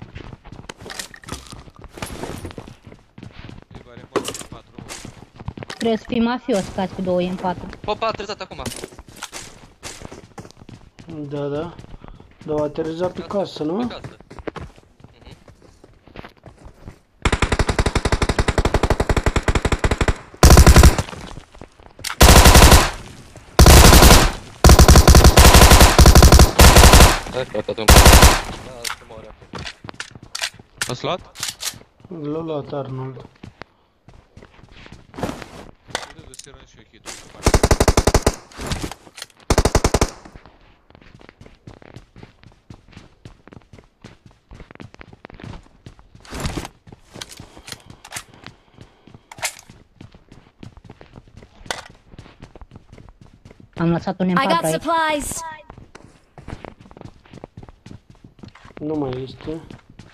Îi bare mă în 4. Trebuie să fii mafios ca să fii 2 în 4. Popa a aterizat acum. Da, da. Dar a aterizat pe casă, nu? Pe casă. Hai, frate, atunci. Da, se moare acum. Ați luat? L-a luat Arnold. Uite de serăn și eu hit-ul. Am lăsat un I M4 got aici. supplies. Nu mai este.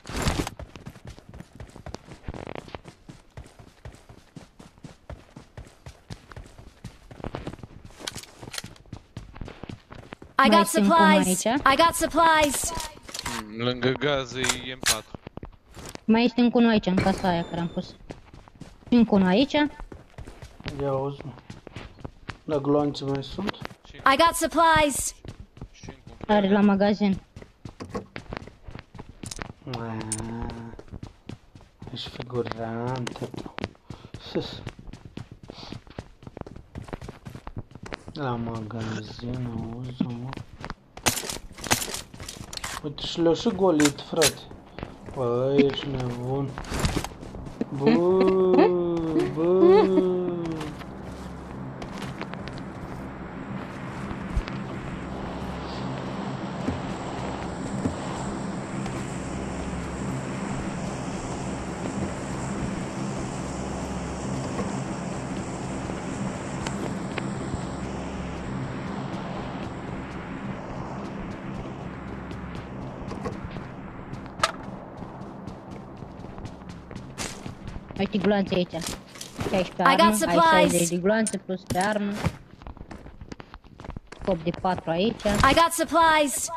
I Mai got sunt cum supplies. aici? I got supplies. Lângă gaz e M4. Mai este încă unul aici, în casa aia care am pus. Încă unul aici. Ia auzi, mă. La gloanțe mai sunt? I got supplies. Are la magazin. Ești figurante tu. Sus. La magazin, auzi, mă. Uite și le-au și golit, frate. Bă, ești nebun. Bă, bă. Uite gloanțe aici. 16 I armă, got ai supplies. 60 de gloanțe plus pe armă. Scop de 4 aici. I got supplies.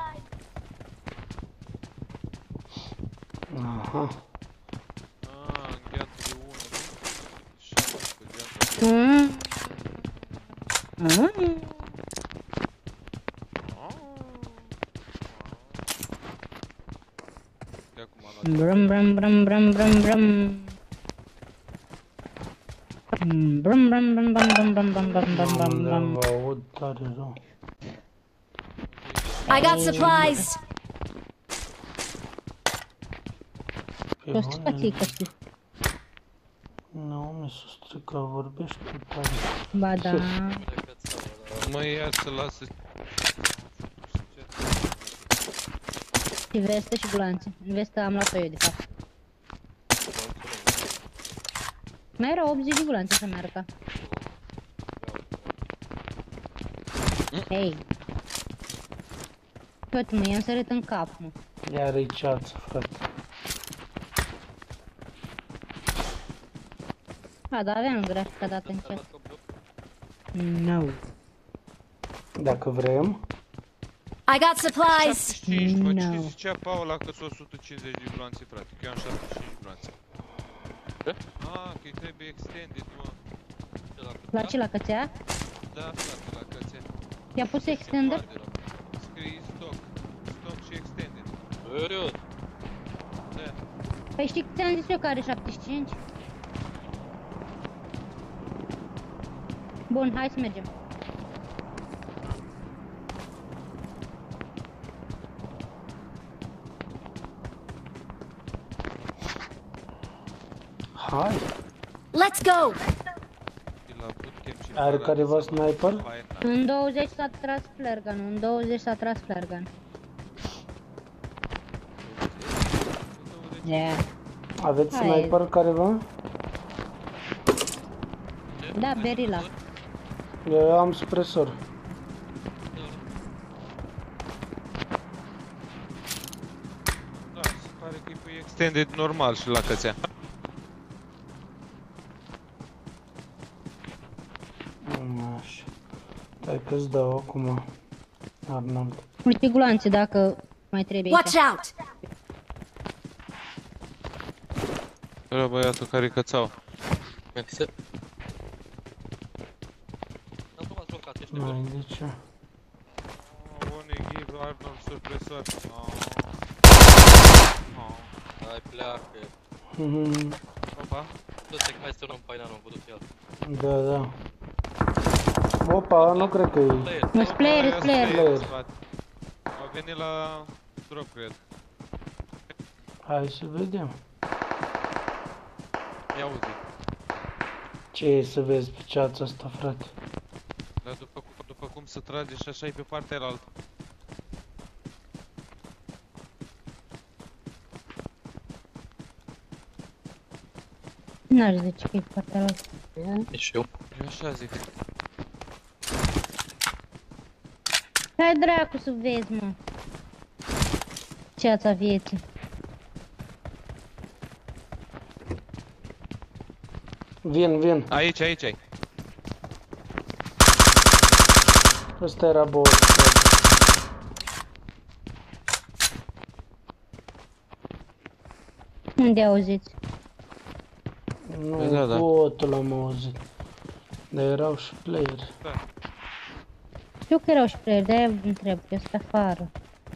Aha. Îngheață de 1, nu? Și cu geantă de... De acum am luat. Brum brum brum brum brum brum. Brum brum brum brum brum brum brum brum brum brum brum. Vă aud tare rău. I got supplies. Pe O stație că știi. Nu, mi s-a stricat, vorbești tu tare. Ba da. Mă ia să lasă... Și vestă și gloanțe. Vestă am luat-o eu de fapt. Mai era 80 de gloanțe să meargă. Hei. Tot mă, i-am sărit în cap, mă. Iar-i ceață, frate. A, dar aveam grafica dată în chat. No. Dacă vrem. I got supplies. 75, mă, No. ce zicea Paula că sunt 150 de gloanțe, frate, că eu am 75 gloanțe. Ah, că-i trebuie extended, mă. La ce, la cățea? Da, frate, la cățea. I-a pus extender? Scrie stock. Stock și extended. Serios? Da. Păi știi că ți-am zis eu că are 75? Bun, hai să mergem. Hai. Let's go. Are careva sniper? În 20 s-a tras flare gun, în 20 s-a tras flare gun. Yeah. Aveți Hai. sniper careva? Da, Berila. Eu am supresor. Da, se pare că e pe extended normal și la cățea. Așa. Stai că-ți dau acum, Arnold. Uite gloanțe dacă mai trebuie aici. Watch out! Ăla băiatul care cățau. Mersi. Am rămas blocat, ești nebun. Mai de ce? One give Arnold supresor. Hai, pleacă. Opa. Du-te că mai este un om pe aia, n-am văzut el. Da, da. Opa, nu cred că e. Nu, player, player. A venit la drop, cred. Hai să vedem. Ia auzi. Ce e să vezi pe ceața asta, frate? Dar după cum se trage și așa e pe partea aia. N-aș zice că e partea altă. Nici eu. Eu așa zic. Hai dracu să vezi, mă. Ceața vieții. Vin. Aici ai. Ăsta era boss. Unde auziți? Nu, Da. botul l-am auzit. Dar erau și playeri. Da. Știu că erau și player, de-aia întreb, că sunt afară.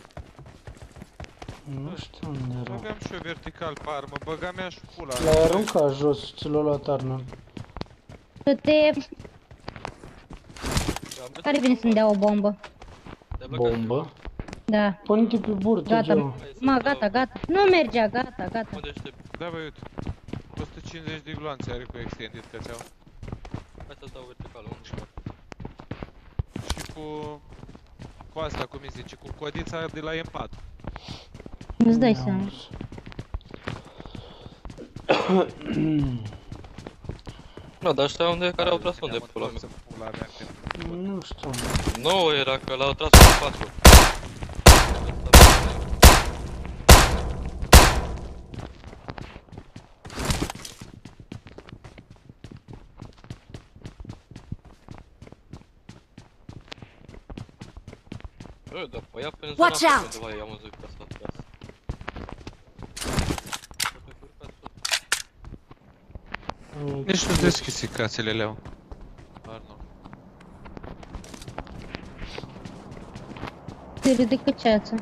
Nu știu unde erau. Aveam și eu vertical pe armă, băga mea și pula. L-ai aruncat jos, ți l-a luat Arnold. Te... Care vine să-mi dea o bombă? Bombă? Da. Pune-te pe burtă, Gata. Geo. Ma, gata. Nu mergea, gata. Unde ești? Da, băi, uite. 150 de gloanțe are cu extended cățeau. Hai să-ți dau verticală, unde ești? Și cu asta, cum îi zice, cu codița de la M4. Nu-ți dai seama. Da, dar ăștia unde care au tras unde pula mea? Nu știu. Nouă era că l-au tras în pasul. Da, păi ia prin zona asta undeva i-am văzut că s-a tras. Nici nu deschisi casele alea. Arnold. Se ridică ceața.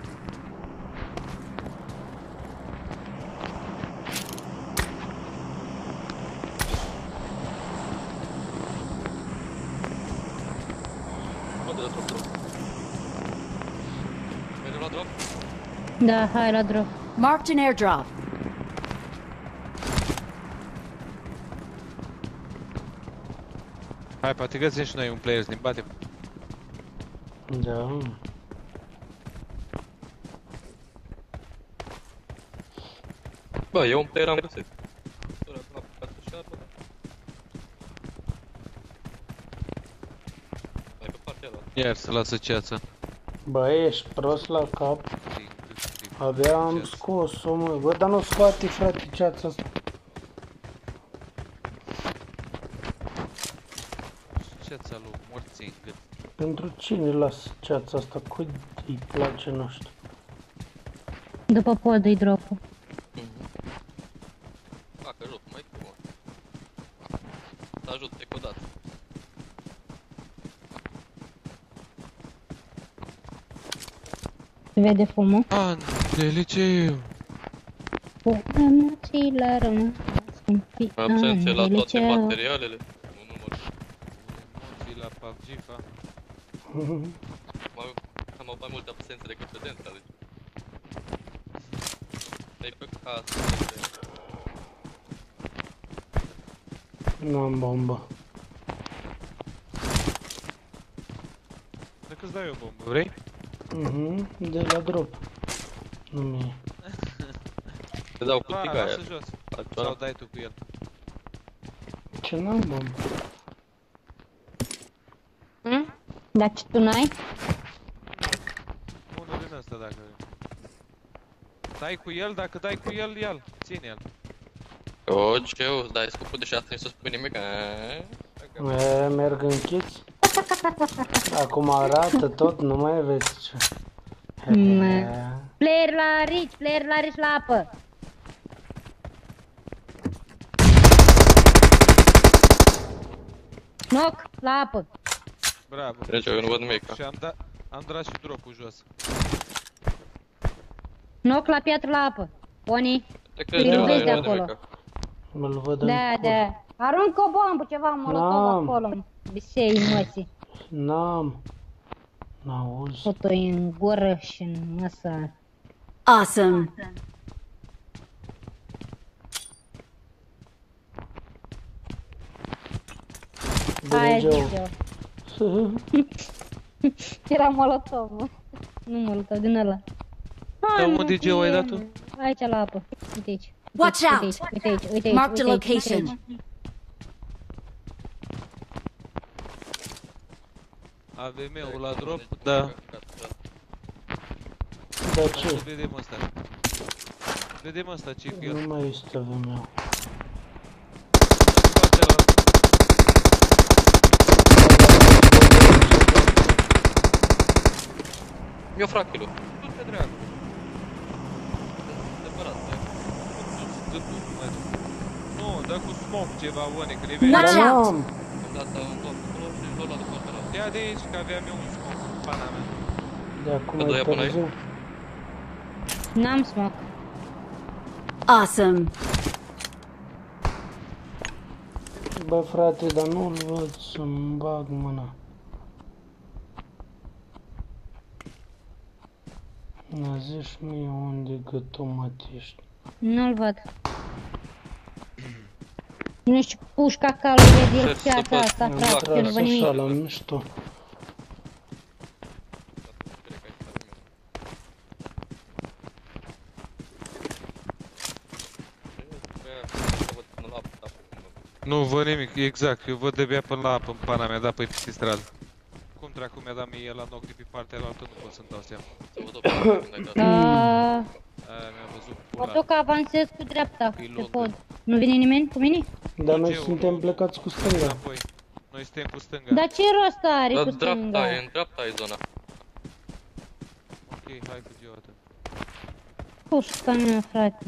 Unde la drop? Mergem la drop? Da, hai la drop. Marked an airdrop. Hai, poate găsim și noi un player să ne batem. Da. Bă, eu un player am găsit. Sora, până a apucat și armă, da? Hai pe partea ala. Iar să lasă ceața. Bă, ești prost la cap. Abia am scos-o, mă. Bă, dar nu scoate, frate, ceața asta. Ceața lui morții în gât. Pentru cine lasă ceața asta? Cui îi place, nu știu. După pod îi drop-ul. Facă joc, mai cum. Să ajut te codat. Se vede fumul. De liceu. Emoții la rămân. Absențe la toate materialele. Un număr. Emoții la PUBG, fa. Am avut mai multe absențe decât prezența, deci. Stai pe casă. Nu am bombă. Dacă îți dau eu o bombă, vrei? De la drop. Nu mi-e. Te dau cu Da, tiga aia. lasă jos. Sau dai tu cu el. Ce n-am, mă? Dar ce tu n-ai? Unul din ăsta dacă... Dai cu el, dacă dai cu el, ia-l. Ține-l. O, ce eu, îți dai scopul de 6 nu să spui nimic, Merg închiți. Acum arată tot, nu mai vezi ce. Player la Rich la apă. Knock la apă. Bravo. Trece, eu nu văd nimic. Și am dat și drop-ul jos. Knock la piatră la apă. Pony. Îl vezi de acolo. Îl văd în Da. Aruncă o bombă, ceva molotov acolo. Bisei măsii. N-am. N-auzi. Totul e în gură și în măsa. Awesome. Aia zic eu. Era molotov, mă. Nu molotov, din ăla. Da, unde DJ-ul ai dat tu? Aici la apă. Uite aici. Watch out! Uite aici. Mark the location. AVM-ul la drop, da. Da ce? Vedem asta. Vedem asta ce e Nu mai este AVM-ul. Eu frag kill-ul. Du-te dreapta. Nu, dă cu smoke ceva, One, că le vezi. Watch out! Ia de aici, că aveam eu un smoke, pana mea. De acum e târziu. N-am smoke. Awesome. Bă, frate, dar nu-l văd să-mi bag mâna. Ne zici mie unde gătomat ești. Nu-l văd. Nu știu, pușca calului e direcția asta, frate, nu văd nimic. Așa, la mișto. Nu văd nimic, exact, eu văd de-abia până la apă, în pana mea, da, pe stradă. Cum dracu mi-a dat mie la knock de pe partea altă, nu pot să-mi dau seama. Mi-a văzut pula. Pot că avansez cu dreapta, pe pod. Nu vine nimeni cu mine? Dar noi suntem plecați cu stânga. Înapoi. Noi suntem cu stânga. Dar ce rost are cu stânga? În dreapta e zona. Ok, hai cu geotă. Pușca mea, frate.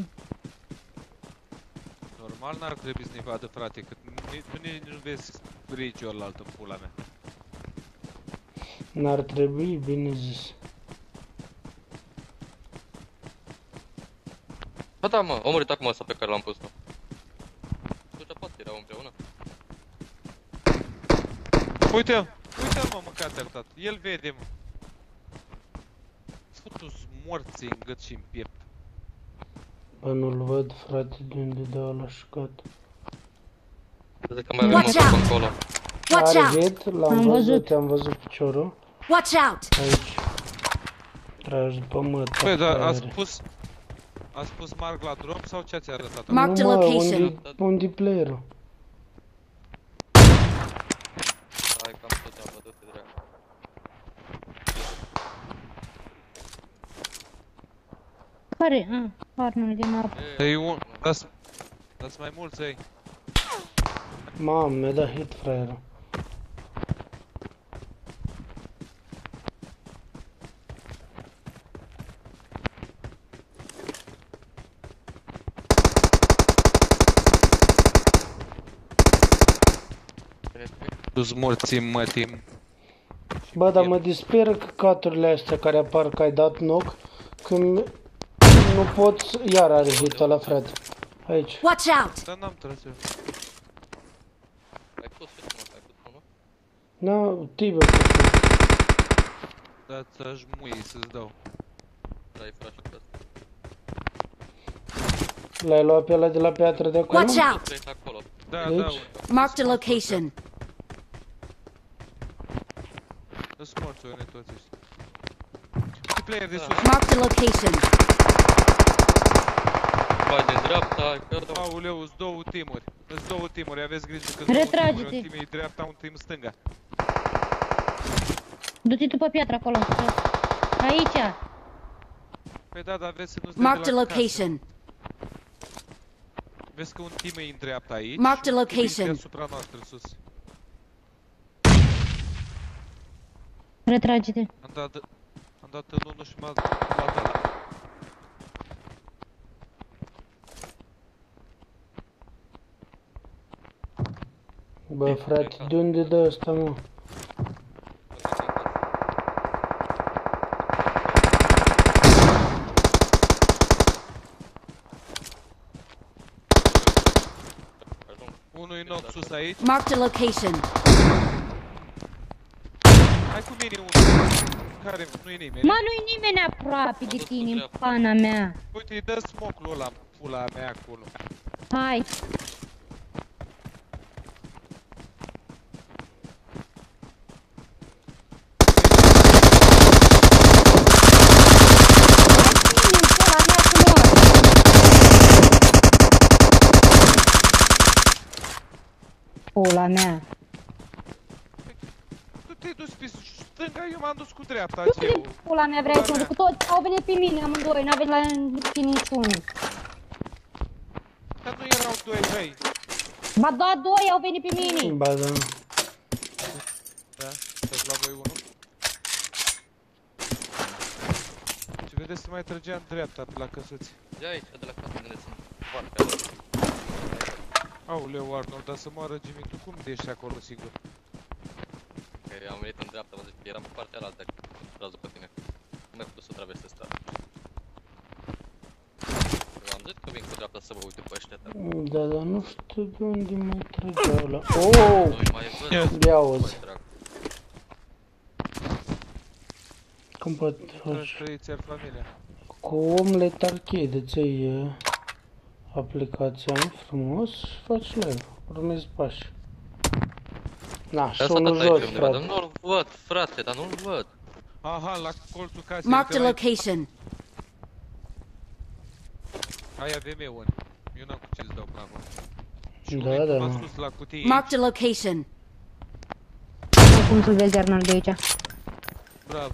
Normal n-ar trebui să ne vadă, frate, că tu nu vezi rage-ul ălalt în pula mea. N-ar trebui, bine zis. Ba da, mă, omorât acum ăsta pe care l-am pus, mă. Atunci poate erau împreună. Uite-l, mă, mâncat-l, tată. El vede, mă. Futu-s morții în gât și în piept. Bă, nu-l văd, frate, de unde dau la șcat. Cred că mai avem un top acolo. Watch Are out! hit, l-am văzut, am văzut piciorul. Watch out! Aici. Tragi după măta. Păi, dar ați pus mark la drop sau ce ați arătat? Mark the location. Unde-i playerul? Hai că am tot am văzut pe dreapta. Care? Armele din apă. Dă-i un... Dați mai mulți ei. Mamă, mi-a dat hit, fraierul. Du-s morții, mătim. Bă, dar mă disperă căcaturile astea care apar că ai dat knock când nu pot, iar are hit ăla, frate. Aici. Watch out! Dar n-am tras eu. Ai pus hit, mă, ai pus unul? Da, Tiber să fie. Da-ți-aș muie să-ți dau. Da, e flash-ul ăsta. L-ai luat pe ăla de la piatră de acolo? Watch out! Trei acolo. Da, Aici? da, Mark the location. dă-s morți oile toți ăștia. Și player de sus. Mark the location. Ba din dreapta, chiar da. Aoleu, îți două teamuri. Sunt două teamuri, aveți grijă că sunt Retrage-te. două teamuri, un team e dreapta, un team stânga. Du-te tu pe piatră acolo. Aici. Păi da, dar vezi să nu-ți dai de Marked a la casă. location. Vezi că un team e în dreapta aici Marked a și un team e location. deasupra noastră sus. Retrage-te. Am dat în unul și m-a luat ăla. Bă, frate, de unde dă ăsta, mă? Unul e knock sus aici. Marked a location. Hai cu mine unul. Care? Nu e nimeni. Mă, nu-i nimeni aproape de tine, în pana mea. Uite, îi dă smoke-ul ăla, pula mea acolo. Hai. Pula mea. Tu te-ai dus pe stânga, eu m-am dus cu dreapta. Tu cât de pula mea vrei să mă duc? Cu toți au venit pe mine amândoi, n-a venit la tine niciunul. Dar nu erau doi, băi. Ba da, doi au venit pe mine. Ba da. Da, să-ți lua voi unul. Și vedeți, se mai trăgea în dreapta pe la căsuți. De aici, de la casă, unde sunt foarte alea. Aoleu, Arnold, dar să moară Jimmy, tu cum ești acolo, sigur? Că am venit în dreapta, vă zic, eram pe partea alaltă, razul pe tine. Nu mai putut să traversez strada. V-am zis că vin cu dreapta să vă uite pe ăștia, dar... Da, dar nu știu de unde mai trăgea ăla. Oh! Nu-i mai văd. Ia auzi. Cum pot faci? Trăiți iar familia. Cu Omelet Arcade ți-ai aplicația, nu? Frumos, faci live. Urmezi pași. Na, și unul jos, frate. Dar nu-l văd, frate, dar nu-l văd. Aha, la colțul casei. Marked a location. Ai AVM-ul. Eu n-am cu ce să dau până acum. Da, da. M-am sus la cutie. Marked a location. Cum să-l vezi, Arnold, de aici? Bravo.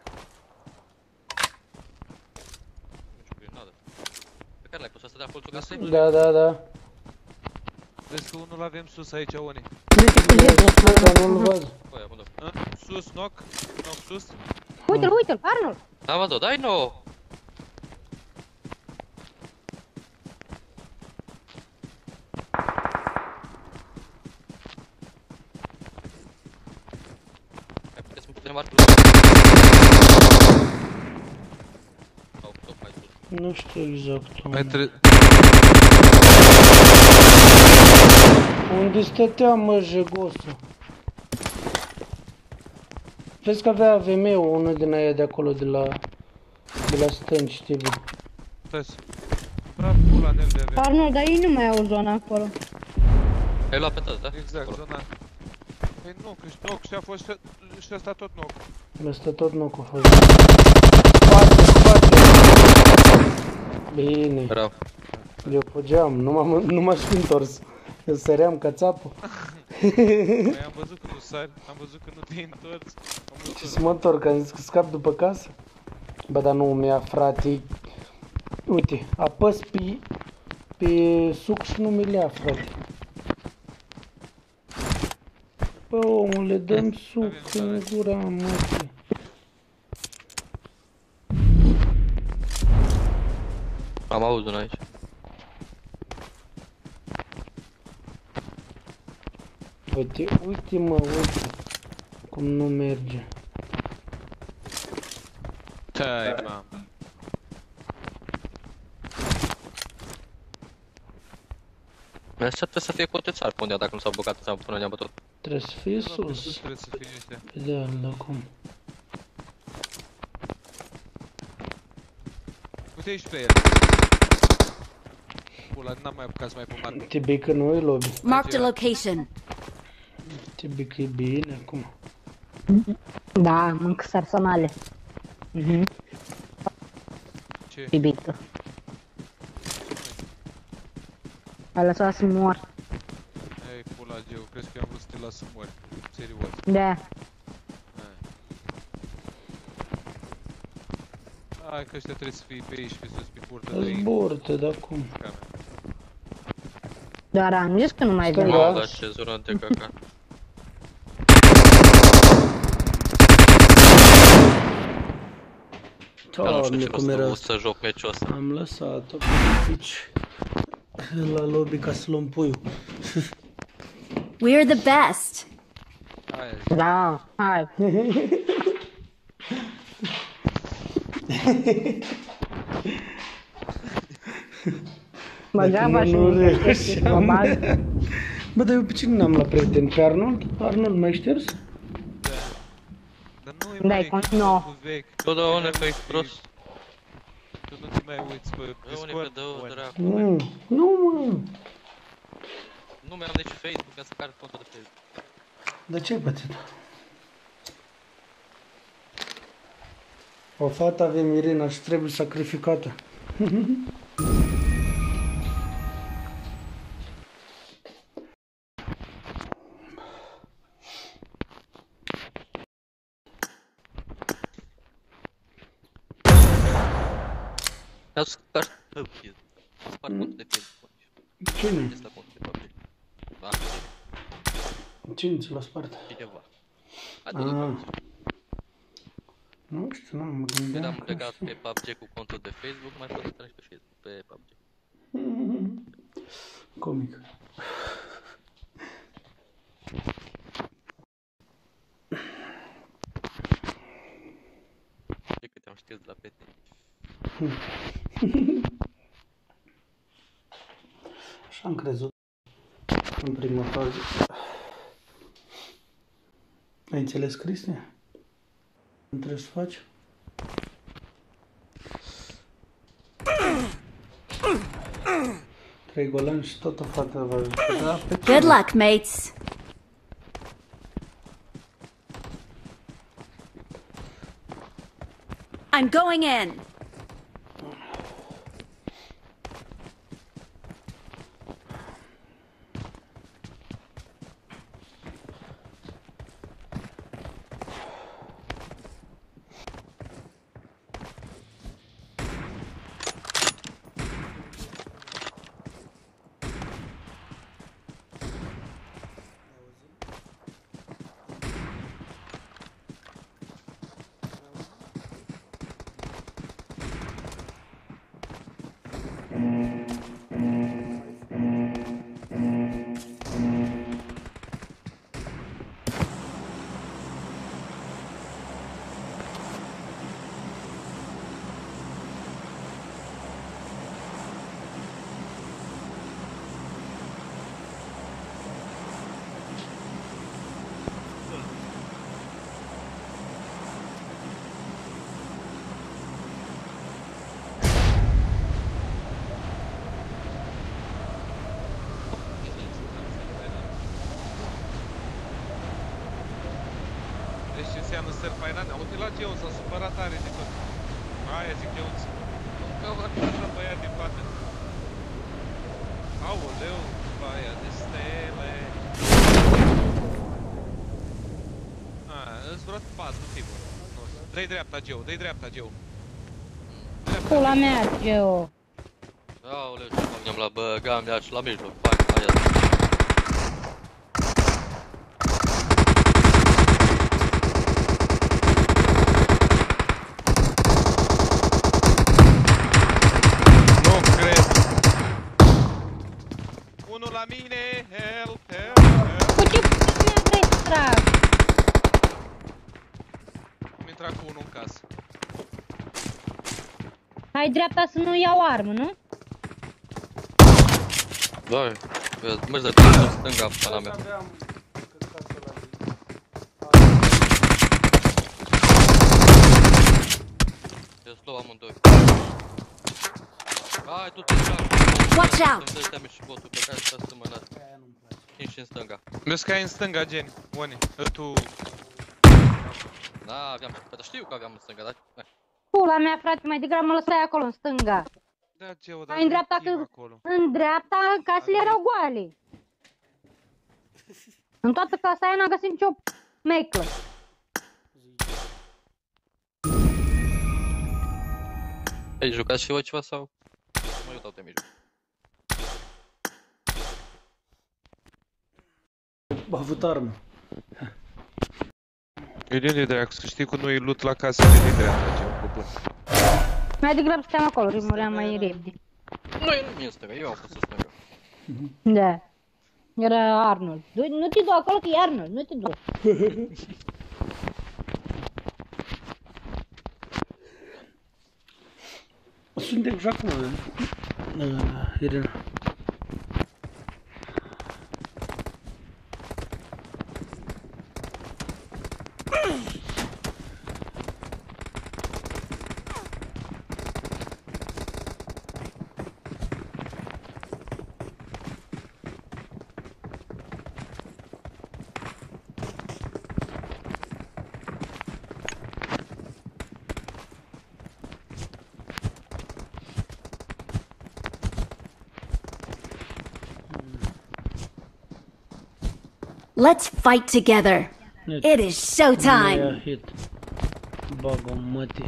Pe care l-ai pus asta de la colțul casei? Da, da, da. Vezi că unul avem sus aici, Oni. Dar nu-l văd. Băi, amândoi. Sus, knock. Knock sus. Uite-l, uite-l, Arnold! Da, mă, dai nou! Hai, puteți să-mi putem marca. Sau, tot mai sus. Nu știu exact Mai unde. tre... Unde stătea, mă, jegosul? Vezi că avea AVM-ul, unul din aia de acolo, de la stânci, știi bine. Stai-ți. Bravo, pula nel de avea. Arnold, dar ei nu mai au zona acolo. Ai luat pe tot, da? Exact, zona. Păi nu, că knock și a fost și ăsta tot knock. Ăsta tot nu a fost. Spate, spate! Bine. Bravo. Eu fugeam, nu m-aș fi întors. Eu săream ca țapul. Păi am văzut că nu sari, am văzut că nu te-ai întors. Și să mă întorc, am zis că scap după casă. Bă, dar nu mi-a, frate. Uite, apăs pe suc și nu mi-l ia, frate. Bă, omule, dăm suc în gura, mă. Am auzit una aici. Uite, uite, mă, uite. Cum nu merge. Tai, mamă. Ăsta trebuie să fie cotețar pe undeva dacă nu s-au băgat să până ne-am bătut. Trebuie să fie Sus sus. trebuie să fie ăștia. Pe de altă, cum? Uite aici pe el. Pula, n-am mai apucat să mai pun marca. Trebuie că nu e lobby. Marked a location. Trebuie că e bine acum. Da, mânc personale. Ce? Iubită. Ai lăsat să mor. crezi că eu am vrut să te las să mori. Serios. Da. Hai că ăștia trebuie să fie pe aici, pe sus, pe burtă de aici. Burtă, dar cum? Doar am zis că nu mai vrea. Mamă, dar ce zonă de caca. Dar nu știu ce rost am să joc meciul ăsta. Am lăsat-o pe aici la lobby ca să luăm puiul. We're the best. Hai. Da, hai. Băgeava și nu niște reușeam. global. Bă, dar eu pe cine n-am la prieten? Pe Arnold? Arnold mai șters? Dar nu e Da, mai e continuă. vechi. Totdeauna că ești prost. Tu nu te mai uiți pe Discord? Dă-o dracu. Nu, mă. Nu mi-am nici Facebook ca să car contul de Facebook. De ce ai pățit? O fată avem, Irina, și trebuie sacrificată. Dar scar contul de Facebook. Cine? Este la contul de PUBG. Da, Cine ți l-a spart? cineva. Nu știu, nu mă Când gândeam. am legat pe PUBG cu contul de Facebook, mai pot să treci pe Facebook, pe PUBG. Comic. De câte am știut de la PT. Așa am crezut în prima fază. Ai înțeles, Cristi? Nu trebuie să faci? Trei golani și tot o fată va juca pe cine? Good luck, mates. I'm going in. Deci ce înseamnă sărfainat? Uite la Geo, s-a supărat tare de tot. Aia zic Geo, că va fi așa băiat din față. Aoleu, baia de stele. Îți vreo 4, sigur. Dă-i dreapta, Geo, dă-i dreapta, Geo. Pula mea, Geo. Aoleu, ce m-am la băgam de aici, la mijloc, fac, aia. Nu cred. Unul la mine, help, help, help. Cu ce pula mea vrei să trag? Am intrat cu unul în casă. Hai dreapta să nu iau armă, nu? Dai, mergi de dreapta, stânga, pana mea. E slow amândoi. Hai, tu te joci. Watch out! Să-mi dă și botul pe care stă să mână. 5 în stânga. Vezi că ai în stânga, Geni, Oni. Tu... Da, aveam, știu că aveam în stânga, dar... Pula mea, frate, mai degrabă mă lăsai acolo, în stânga. Da, Geo, dar Hai în dreapta, timp că acolo. în dreapta casele erau goale. În toată casa aia n-am găsit nicio meclă. Ai jucat și voi ceva sau? Mă uitau de mijloc. A avut armă. E de unde dracu, să știi că nu e loot la casă de dreapta, ce cu bun. Mai degrabă stăteam acolo, muream mai repede. Nu, e nu stăga, eu am fost să stăga. Da. Era Arnold. Nu te du acolo că e Arnold, nu te du. Suntem și acum, Irina. Let's fight together. It is showtime. Hit. Bagă mătii.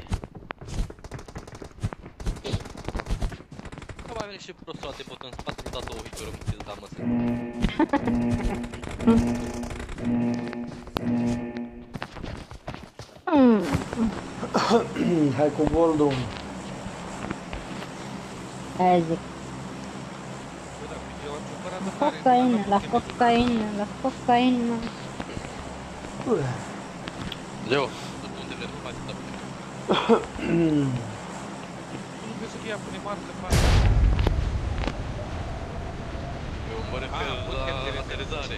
Că mai vine și prostul ăla de bot în spate, mi-a dat două hit-uri, îmi ți-l da măsă. Hai cu goldul. Aia zic. La cocaină. Leo, unde vrem să faci tot? Nu vezi că ea pune marcă în față. Eu mă refer la aterizare.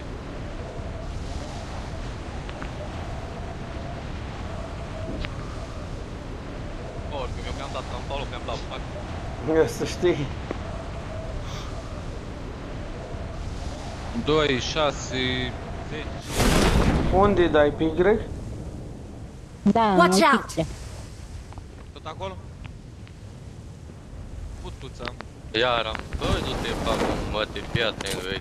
Oricum, eu mi-am dat cam follow, mi-am dat fac. Să știi. 2, 6, 10. Unde dai pe Y? Da, Watch nu out. știu. Tot acolo? Putuța. Iar am. Băi, du-te, fac, mă, te fii atent, vei.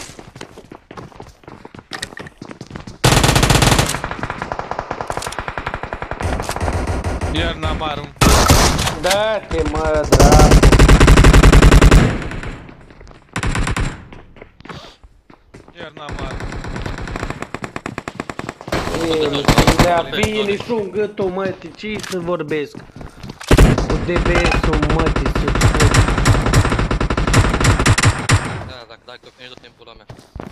Iar n-am arun. Da-te mă, dracu. Iar n-am arun. Da, finish-ul gâtul, mătii, ce să vorbesc? Cu DBS-ul, mătii, să spun. Da, dacă finish tot timpul la mea.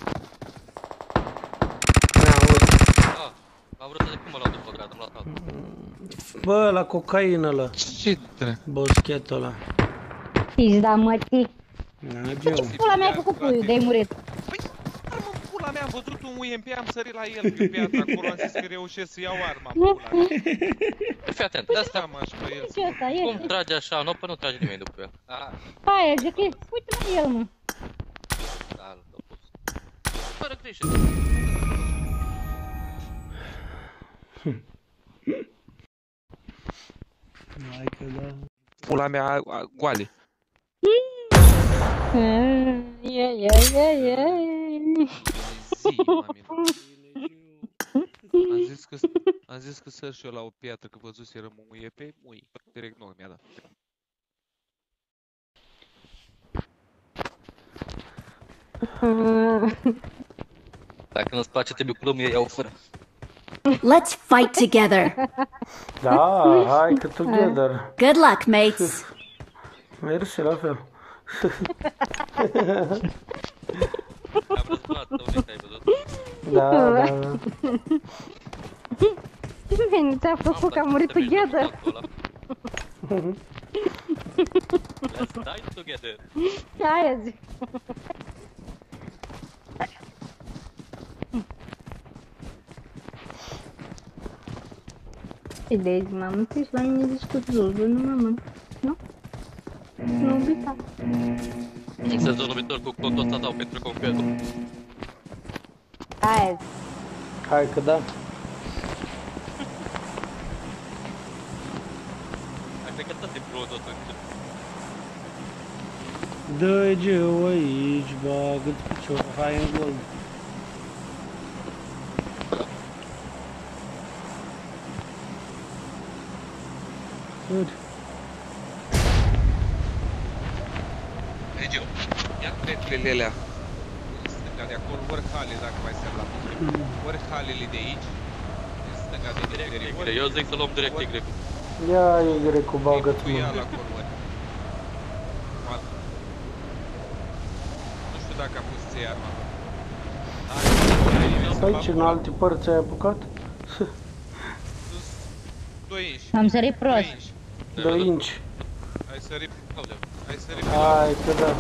Ah, am vrut să zic cum mă luau după grad, am luat altul. Bă, la cocaină ăla. Ce tre? Boschetul ăla. Pizda mătii. N-ageau. Pula mea ai făcut puiul de-ai murit. Păi, armă în pula mea, am văzut un UMP, am sărit la el pe piatră acolo, am zis că reușesc să iau arma în pula mea. Fii atent, asta Am așa pe el. Ce ăsta e? cum trage așa, nu, până nu trage nimeni după el. Aia, zic, uite la el, mă. Da, l-a pus. Fără grijă. Hai că da. Pula mea goale. Zi, mamilor. Am zis că săr și eu la o piatră, că văzuserăm un muie pe mui. Direct nu mi-a dat. Dacă nu-ți place, trebuie cu lumea, iau fără. Let's fight together. Da, hai că together. Good luck, mates. Mersi la fel. Am răzbunat, Tonic, ai văzut? Da. Bine, ți-a făcut că a murit together. Let's die together. Aia zic. Idezi, mamă, tu ești la mine zici cu Zulu, nu mamă. Nu? Nu uita. În sezonul viitor cu contul ăsta dau pentru concretul. Aia zic. Hai că da. Ai plecat de pro tot încât. Dă-i geu aici, bagă-ți picior, hai în gol. Sări. Regio, ia treturile alea. În stânga de acolo, ori halele dacă mai sunt la putere. Ori halele de aici. În stânga de direct. Eu zic să luăm direct Y. Ia Y cu bagă-ți, Cu ea mă. la acolo, ori. Nu știu dacă a pus ție arma, bă. Aici, în alte părți ai apucat? 2 inch. Am sărit prost. 2 inch. Ai sărit. Ai sărit. Hai că da.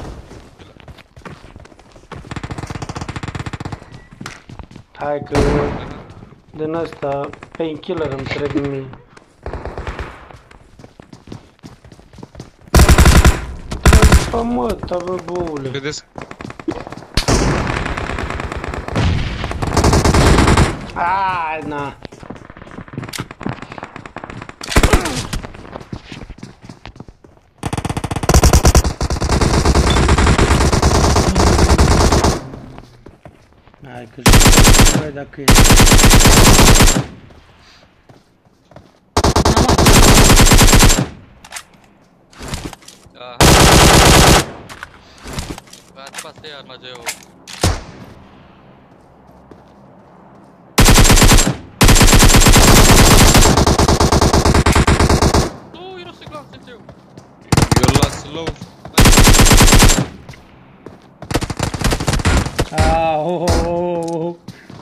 Hai că din ăsta painkiller îmi trebuie mie. Bă, mă, bă, boule. Vedeți? Ai, na. Hai că mai dacă e. Aha. Bă, a trebuit să iei arma de eu. Nu, eu nu se glas, eu. Eu las low. Au.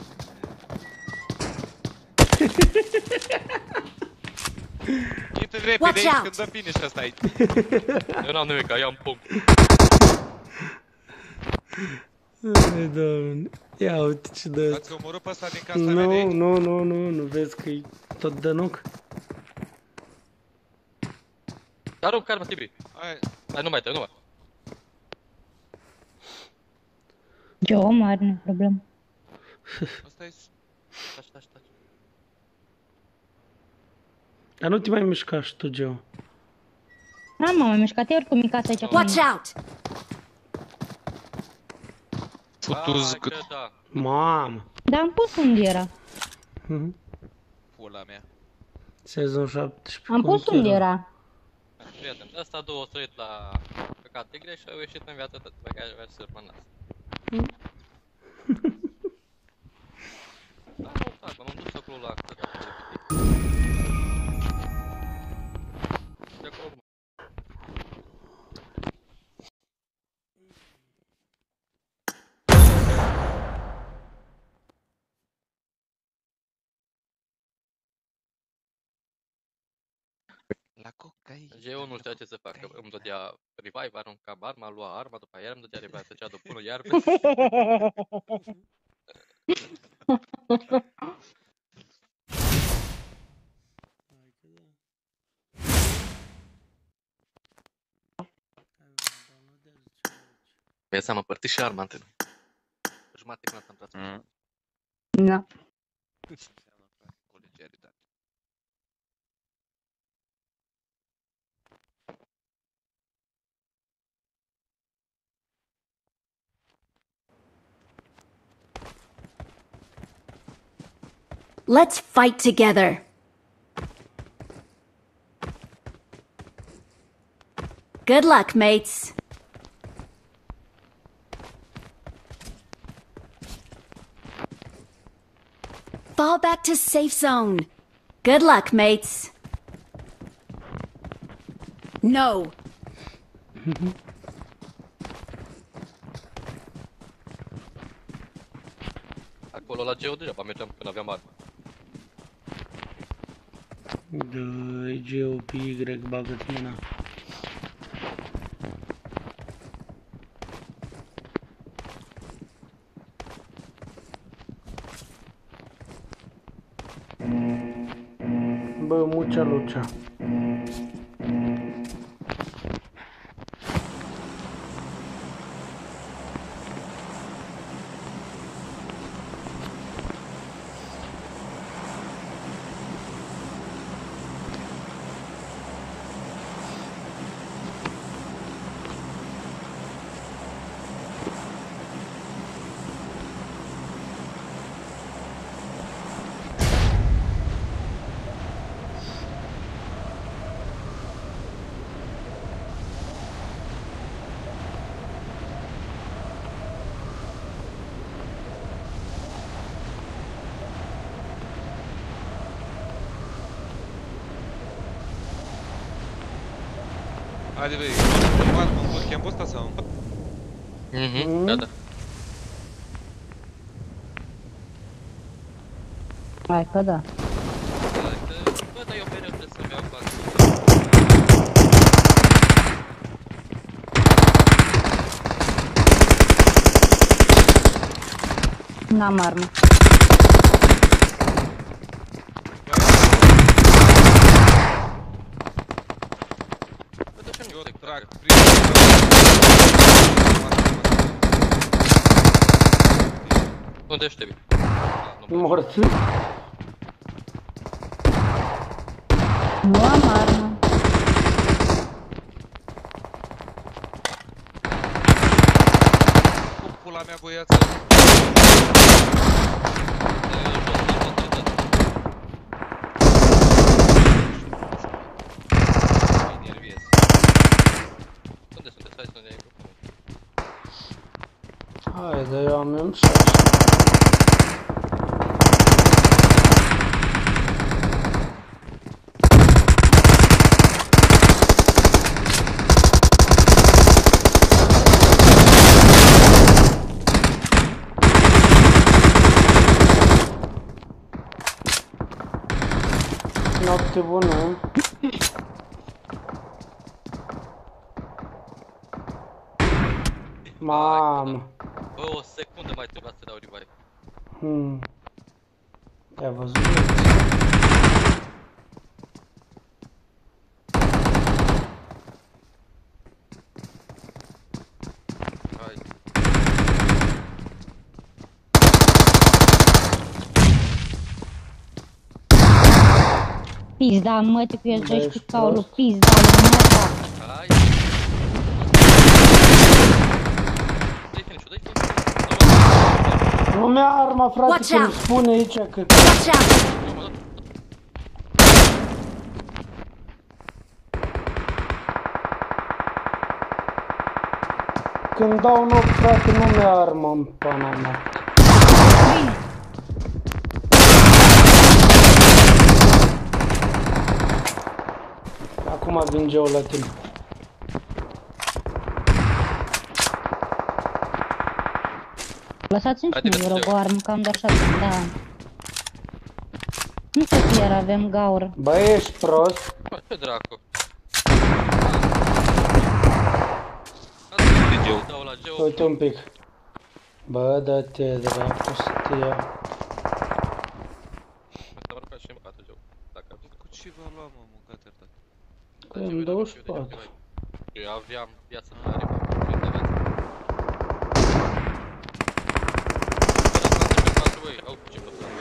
Intră repede aici când dă finish ăsta aici. Eu n-am nimic, eu am punct. Ai, Doamne. Ia uite ce dă. Ați omorât pe ăsta din casa mea de aici? Nu, vezi că e tot dănuc? Arunc arma, Tibri. Hai, nu mai trebuie, nu mai. Ce om are, nu problemă. Asta e... Taci. Dar nu te mai mișca și tu, Geo. N-am m-am mișcat, eu oricum e casa aici. Watch out! Futuz cât... Da. Mamă. Dar am pus unde era. Pula mea. Sezon 17. Am pus unde era. Prieten, ăsta două a sărit la categorie și au ieșit în viață tot. Băgai avea să rămânați. Da, nu, fac, m-am dus acolo la câteva de acolo. La cocaină. Eu nu știa ce să facă, îmi dădea revive, aruncam arma, lua arma, după aia îmi dădea revive, tăcea de pună iar. Vezi, am împărțit și arma între noi. Jumate când am tras. Da. Colegialitate. Let's fight together. Good luck, mates. Fall back to safe zone. Good luck, mates. No. Acolo la Geo degeaba mergeam când aveam armă. Dă-i Geo pe Y, bagă-ți mâna. Bă, mucea lucea. Haide băi, o armă în bootcamp-ul ăsta sau? Da, da. Hai că da. Bă, dar eu mereu trebuie să-mi iau bani. N-am armă. Eu trag Unde ești, Tebi? Morți. Nu am armă. cu pula mea băiață. Unde sunteți? Hai să ne iei grupul. Haide, eu am M6. Noapte bună. Mamă. Bă, o secundă mai trebuia să dau revive. Te-ai văzut? Hai. Pizda mătii cu el Da, 12 ești caulu, prost. pizda lui măta. Hai. Dă-i finish-ul, dă-i finish-ul. Nu mi-a arma, frate, Watch că-mi out. spune aici că... Watch out! Când dau un ochi, frate, nu mi-a arma în pana mea. Acum vin Geo la tine. Lăsați-mi Haide, și mie, vă rog, Geo. o armă, că am doar 7, da. Nu știu că iar avem gaură. Bă, ești prost? Bă, ce dracu? Dau la Geo. Uite un pic. Bă, dă-te, dracu, să te iau. Am aruncat și în patru, Geo. Dacă am Cu ce v-a luat, mă, mâncat iertat? În 24. Eu aveam viață mare, mă, de viață. Băi, au ce pe plan.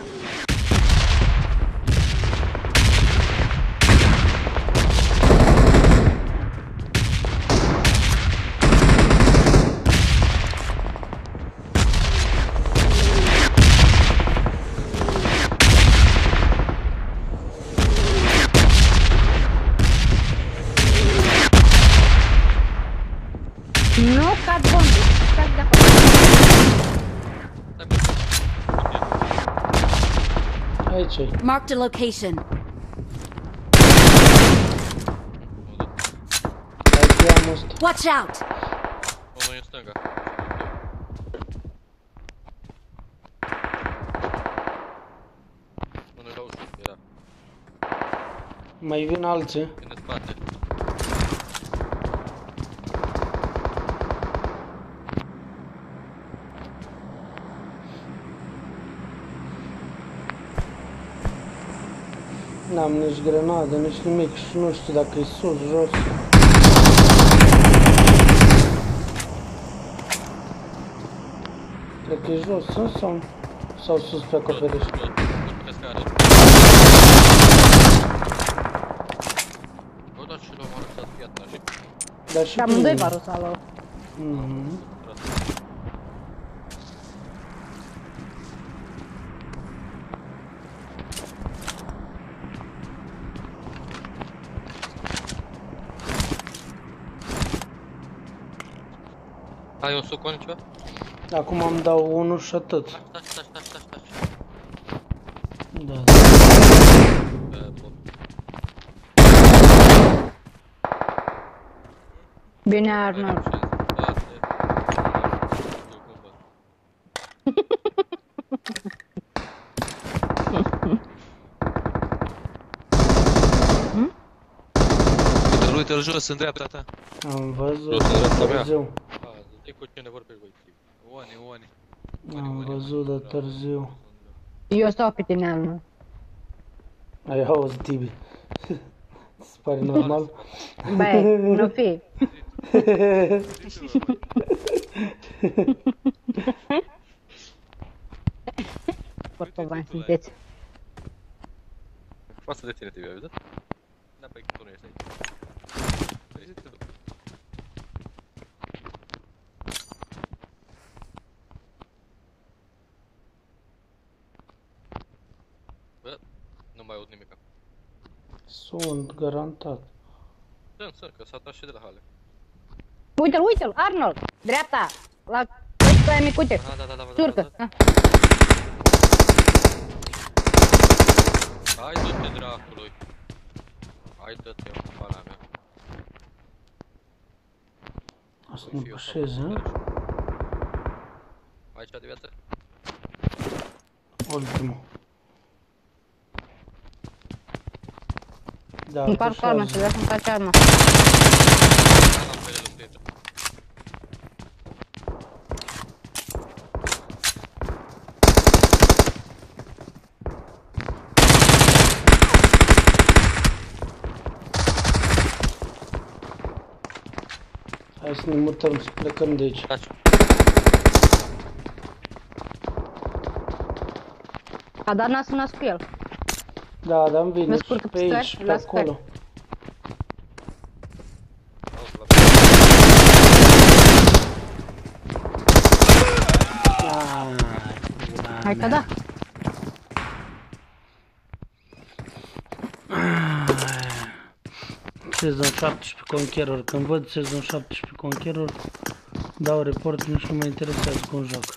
Nu cad bombe, cad de acolo. Aici e. Marked a location. Aici am ăsta. Watch out! Unul e în stânga. Unul e la ușă, era. Mai vin alții. În spate. N-am nici grenadă, nici nimic și nu știu dacă e sus, jos. Cred că e jos, sus sau sus pe acoperiș. Jos, pe scară. Bă, dar ce l-am arătat, fii atent, așa. Dar și Amândoi bine. varul s-a luat. Ai un sucon ceva? Acum îmi dau unul și atât. Stai. Da. Bă, bun. Bine, Arnold. Uite-l jos, în dreapta ta. Am văzut, Jos, în dreapta mea. târziu. Știi cu cine vorbești, voi? Oni. Am văzut, dar târziu. Eu stau pe tine, Arnold. Ai auzit, Tibi. Se pare normal? Băi, nu fi. Portovani sunteți. Față de tine, te-ai văzut? Da, păi, tu nu ești aici. Păi, zi-te, bă. Bă, nu mai aud nimica. Sunt, garantat. Sunt, că s-a dat și de la hale. Uite-l, Arnold! Dreapta! La toți aia micute! Da. Turcă! Hai, du-te, dracului! Hai, dă-te, eu, pana mea. Asta nu pușeze, hă? Aici de viață? Ultimul. Da, Împarc arma, să vrea să-mi faci arma. Am pe el, prieten. Hai să ne mutăm, să plecăm de aici. Taci. A dat nasul nas cu el. Da, dar îmi vine Mă și scurcă pe pe aici, stări, pe la stări. acolo. Hai că da. Sezon 17 Conqueror. Când văd sezon 17 Conqueror, dau report, nu mă interesează cum joc.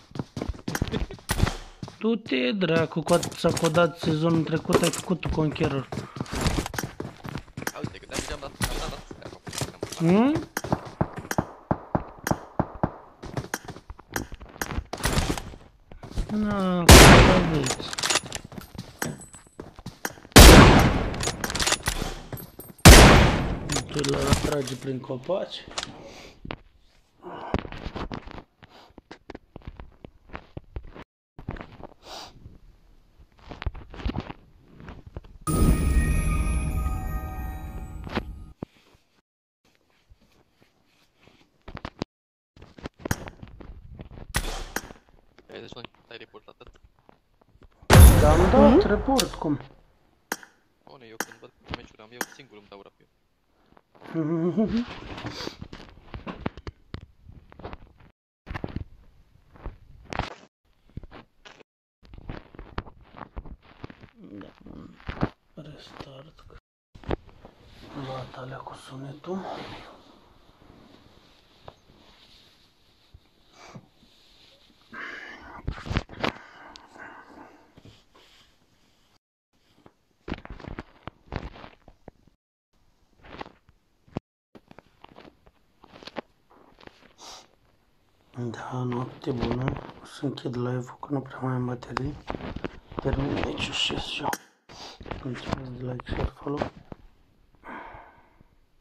Tu te dracu, s-a codat sezonul trecut, ai făcut tu Conqueror. Uite, că de-abia am dat. Hmm? Na, cum aveți? Tu l-a trage prin copaci. Deci, ai reportat atât. Da, am dat report, cum? One, eu când văd meciuri am eu singur îmi dau rapid. Da, restart. Luat alea cu sunetul. Da, noapte bună. O să închid live-ul că nu prea mai am baterii. Termin aici și eu. Mulțumesc de like, share, follow.